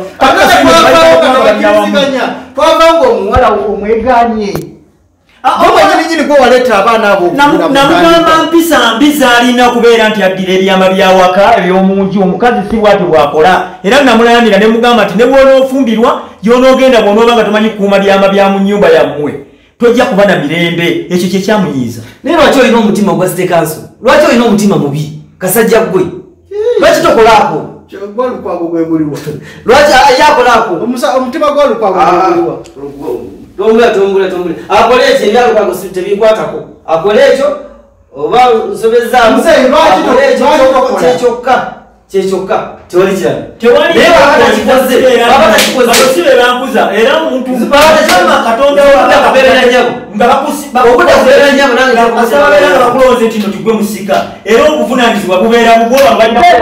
twavanga omuwala omweganye omwenyininyini gwe waleeta abaana abo
namugamba mpisa mbiza alina okubeera nti addira ebyama byawaka ebyomunju omukazi si bwati bwakola era namulanira ne mugamba nti ne bw'onoofumbirwa gyonoogenda bw'onooba nga tomanyi kukuuma byama bya mu nnyumba yammwe tojja kuba na mirembe ekyo kyekyamuyiiza
naye lwaki olina omutima ogwa site kanso lwaki olina omutima mubi kasajja gwe lwaki tokolaako
gwalukwago gweguliwa
lwaki yakolaako
omutima gwalukwago gweguliwa
tombula tombula tombula akole ekyo ebyalukwago tebikwatako akole ekyo oba nsobezaamu kyokka kyekyoka tewali kirala
tewali
naye baba takikoze baba takikoze
sibe bankuza era omuntu
baba takikoze
katonda
wakabeera nyabo
nga bakusiba
okuta kubeera nyabo nange
bakusababeera nga bakulowooza nti no tugwe musika era obuvunaanyizibwa bubeera bubwoba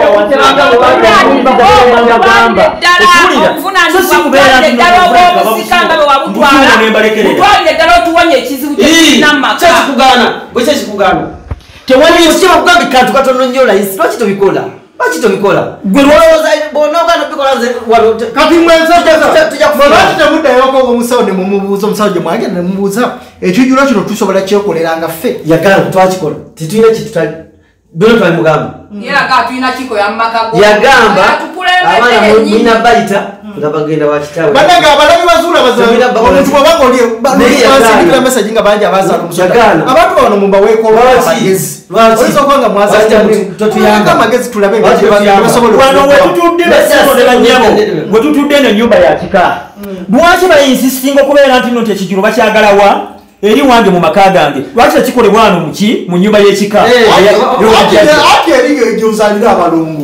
kyekikugaana gwe kyekikugaana tewanikikima kugambi kantu katono nnyo layisi lwaki tobikola lwaki tobikola gwe lwolowooza bonaogaana bikola nze
kati mwenlwaki temuddayoko omusawo ne mumubuuza omusawo gye mwagenda ne mumubuuza ekijjulo kino tusobola kyekoleranga ffe
yagala twakikola tetulina kitutali bino twalimugamba yagamba abaana mulina bayita nga bagenda wakitawe
bananga abalabi bazuula bazaomuntu bwabanga olibasikira message nga bangi abazaala omusota abantu bano mumbaweeko amagezi oyinza okuba nga mwazaaanga amagezi tulabe
wano wetutudde eno ennyumba yakika lwaki bayinsistinga okubeera nti no tekijjulo bakyagalawa eri wange mu maka gange lwaki tekikolebwa wano muki mu nyumba y'ekika
ati eri gyozaalira abalongo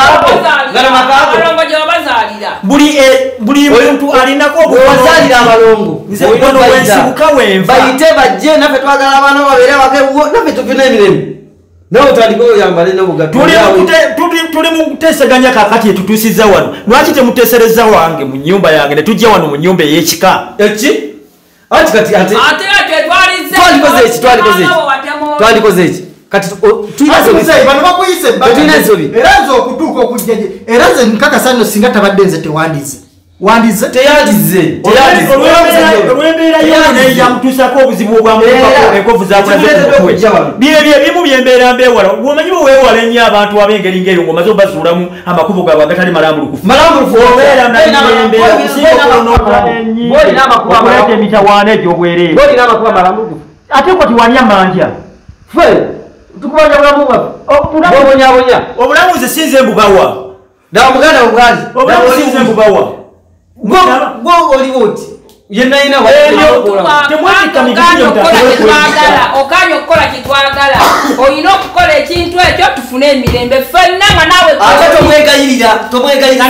buli muntu alinako
obuzaalira abalongo
wano wensibuka wenva
bayite bajje naffe twagala abaana babeere abake naffe tufina emirembe nawe otandika oyambale
tuli mu kuteeseganya kakati etutuusiza wano lwaki temuteesereza wange mu nyumba yange netujja wano mu nyumba ey'ekika
eki ati kati ate twalikoze eki twalikoze eki twalikoze eki kati
bano bakuyise era nze okutuuka okujjaje era nze nkakasa nno singa tabadde nze tewandize wandize
teyandize
olwembeera yona yamutuusako obuzibu obwamuako enkovu zakulazekumutwe byebyo ebimu byembeera mbeewala omanyi bwe weewala ennyo abantu ab'engeri ng'eyo ng'omaze obazuulamu amakubo gaabwe agatali malambulukufu obeera naembeera okuleeta emitawaana egy'obwereere ate ko tiwanya manja
tukubanja bulamu bwaffe obonyabonya
obulamu nze sinze mbubawa
nawe muganda bugali
obulamu sinze mbubawa
gwe oliwo oti yenayina
okanya okukola kitwagala olina okukola ekintu ekyo tufune emirembe ffenna nga nawe
ate tomwegayirira tomwegayirira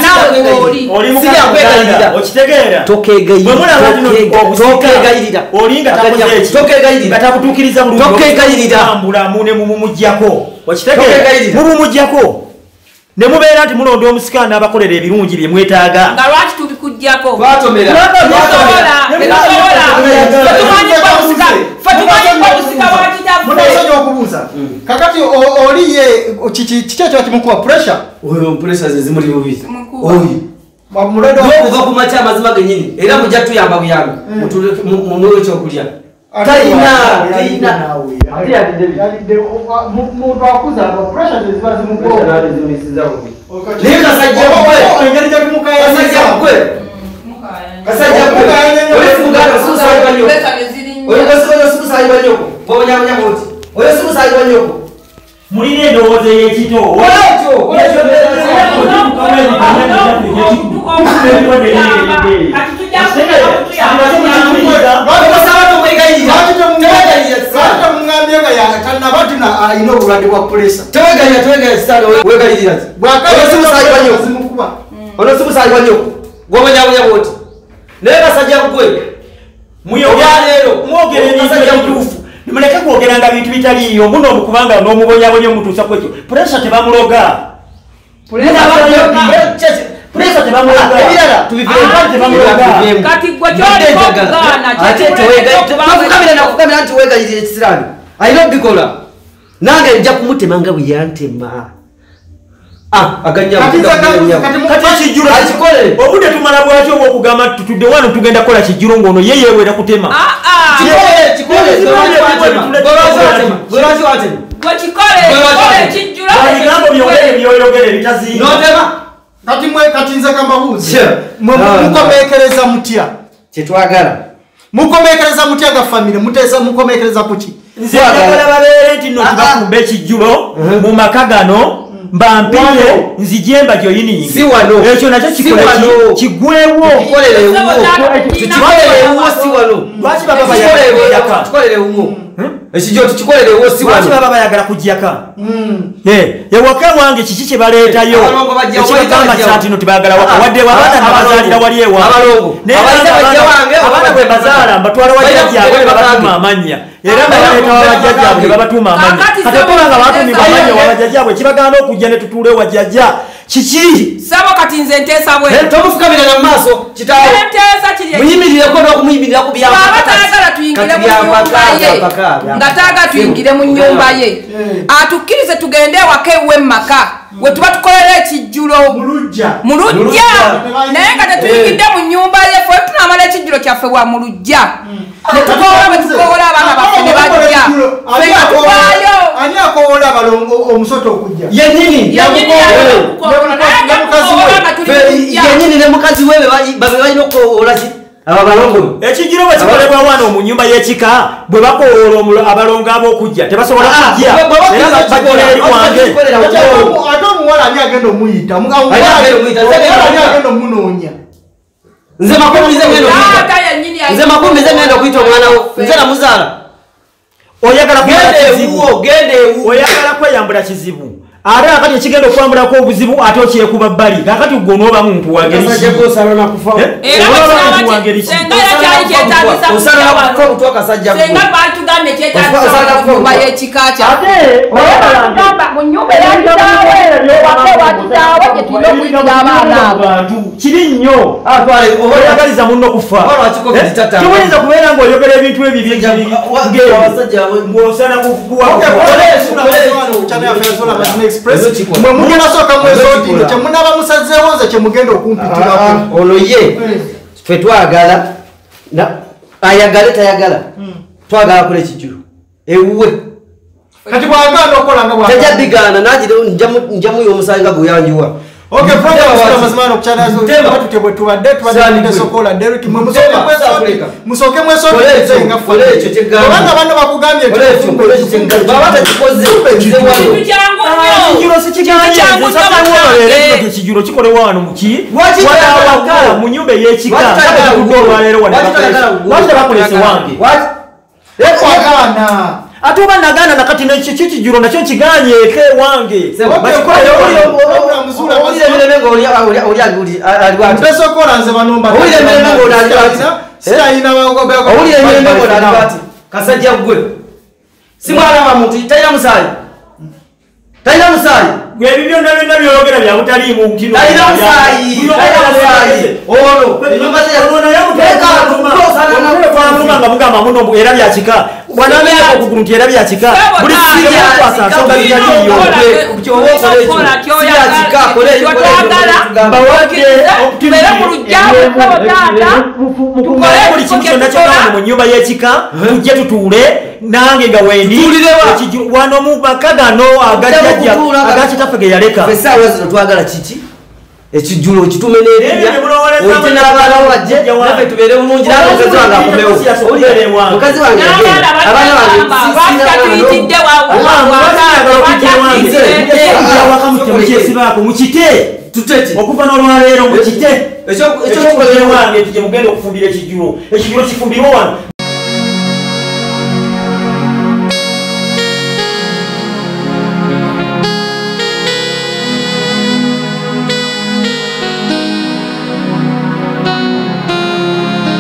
okitegeera
tokegayirira
olinga
tokegayirira
takutuukiriza bulambulamu ne mumumujjako okitegeera mumumujjako ne mubeera nti mulonda omusika n'abakolera ebirungi bye mwetaaga
nga lwaki tubikugyako
twatomera
munasonyiwa okubuuza kakati oliye kiki ekyo kimukuba pressure
oyo pressure ze zimuli bubi
okuva
ku makya amazima genyini era mujja tuyamba buyambi mumuwe ekyokulya talina
muntu akuza pressure ziba zimukuba
naye kasajja
engeri
kasajja kwe kasajja kwe oyo simuganda sumusaayi banyoko oyo simusaayi banyoko bobonyabonya boti oyo simusaayi banyoko
mulina endowooza ey'ekito
olekyo
mugambye nga yakannabatina alina obulwadde bwa pressure
tewegayira tewegayira kisana wegayirira ono simusaayi banyoko bobonyabonya boti naye kasajja kugwe
muyoleero mwogera ebintu ebituufu nimuleke kwogeranga bintu bitaliiyo muno omukubanga n'omubonyabonya omutuusa kwekyo puresha tebamuloga puresha tebamulogaebirala
kati gwe kyoliko
okugaana nakugamira nti wegayirira ekisirani alina obikola nange nja kumutema nga bwe yantema
obudde tumala bwaki obwokugamba tutudde wano tugenda kukola kijjulo ng'ono ye yeewera kutema byoyogere bitaziina
kati nze kambabuuzi mukomeekereza mutya
kyetwagala
mukomeekereza mutya nga famire mukomeekereza kuki
nze njagala babeere nti no tubakumba ekijjulo mu maka gano mbampire nzijemba gyoyiningi ekyo nakyo kigwewo
lwaki baba bayaka ekijjo tukikolere wosi
wano baba bayagala kujjaka eh yawaka wange kiki kye baleetayo ekibagamba kyati no tibagala waka wadde wabana nabazalira wali ewa
abalongo
abana bwe bazaala mbatwala wajjajja abwe babatuma amanya era baleeta wajjajja abwe babatuma amanya kati kubanga batumibwa amanya wabajjajja abwe kibagana okujja ne tutuule wajjajja kiki
sabo kati nze nteesa bwe
tomufukabira na maaso kitawo
nteesa kiri
muyimirire ko n'okumuyimirira ku byamba
abatayagala tuyingire mu nyumba ye nga taaga tuyingire mu nyumba ye atukkirize tugende ewaka ewe maka we tuba tukolera ekijjulo mu lujja naye nga tetuyingidde mu nyumba ye ffe tunamala ekijjulo kyaffe bwa mu lujja ne tukola bwe tukola abaana baffe ne bajja ffe nga tuvaayo
ani akowola abalongo omusoto okujja
yennyini yennyini ne mukazi we babe balina okukowola ki aba balongo
ekijiro bwe kikolebwa wano mu nyumba y'ekika bwe bakowoola abalongo ab'okujja tebasobola kujja era bajjira eri wange
ate omuwala ani agenda omuyita ani agenda omunoonya
nze makumi nze ngenda okuyita nze makumi nze ngenda okuyita omwana wo nze namuzaala
oyagala
kizibu gende ewu
oyagala kweyambula kizibu ate akati ekigenda okwambulako obuzibu ate okyekuba bbali kakati gwe onooba muntu wangeri kiri nnyo oyagaliza munno kufa kiwinza kubeera ngaoyogera ebintu ebibingosana
mwe mugenda soka mwezoti kyemunaba musazeewo nze kyemugenda okumpitirako
ono ye ffe twagala ayagale tayagala twagala kola ekijjulo ewuwe
kati bwaganda okola nga
tajaddigaana nagire njamuyo omusayi nga gweyanjiwa
Okay, program mazimano kuchana tutebwe tubadde tubadde sokola Derek mwe musoke mwesoti musoke mwesoti nga
fole ekyo kyegamba
banga bano bakugambye
ekyo baba takikoze
ekijuro sikiganye sasa ekijuro kikole wano muki watawa mu nyumba y'ekika kugolwa lero wano wanda bakolese wange
ekwagana
atuba nagana nakati na chichi kijuro nakyo kiganye ke wange
bakikola muzula
olire miremengo oli oli oli aliwati
peso kola nze banomba
olire miremengo oli aliwati
sira ina wango bya
olire miremengo oli aliwati kasajja gwe simwana wa muntu tayina musayi tayina musayi
gwe bibyo na byo byogera bya mutali mu mutino
tayina musayi tayina musayi ono nyumba ya ono ya muteka tuma
nga mugamba muno era bya kika bwana meko kugurunti era bya kika buli sija kwasa songa bijaliyo
byo wokola sija kika kole
gamba wake
tubere mu rujjawe n'abadada
tukole buli kintu kyonna kyonna mu nyumba y'ekika tujje tutuule nange nga wendi wano mu bakagano agajjajja agakitaffe yaleka
esawa zino twagala kiki ekijjulo kitumenerera oyite n'abaana wajje naffe tubeere bulungi nawe mukazi wange akomewo mukazi wange abaana
wange mukite okuva n'olwaleero mukite ekyo wange tuje mugenda okufumbira ekijjulo ekijjulo kifumbirwa wano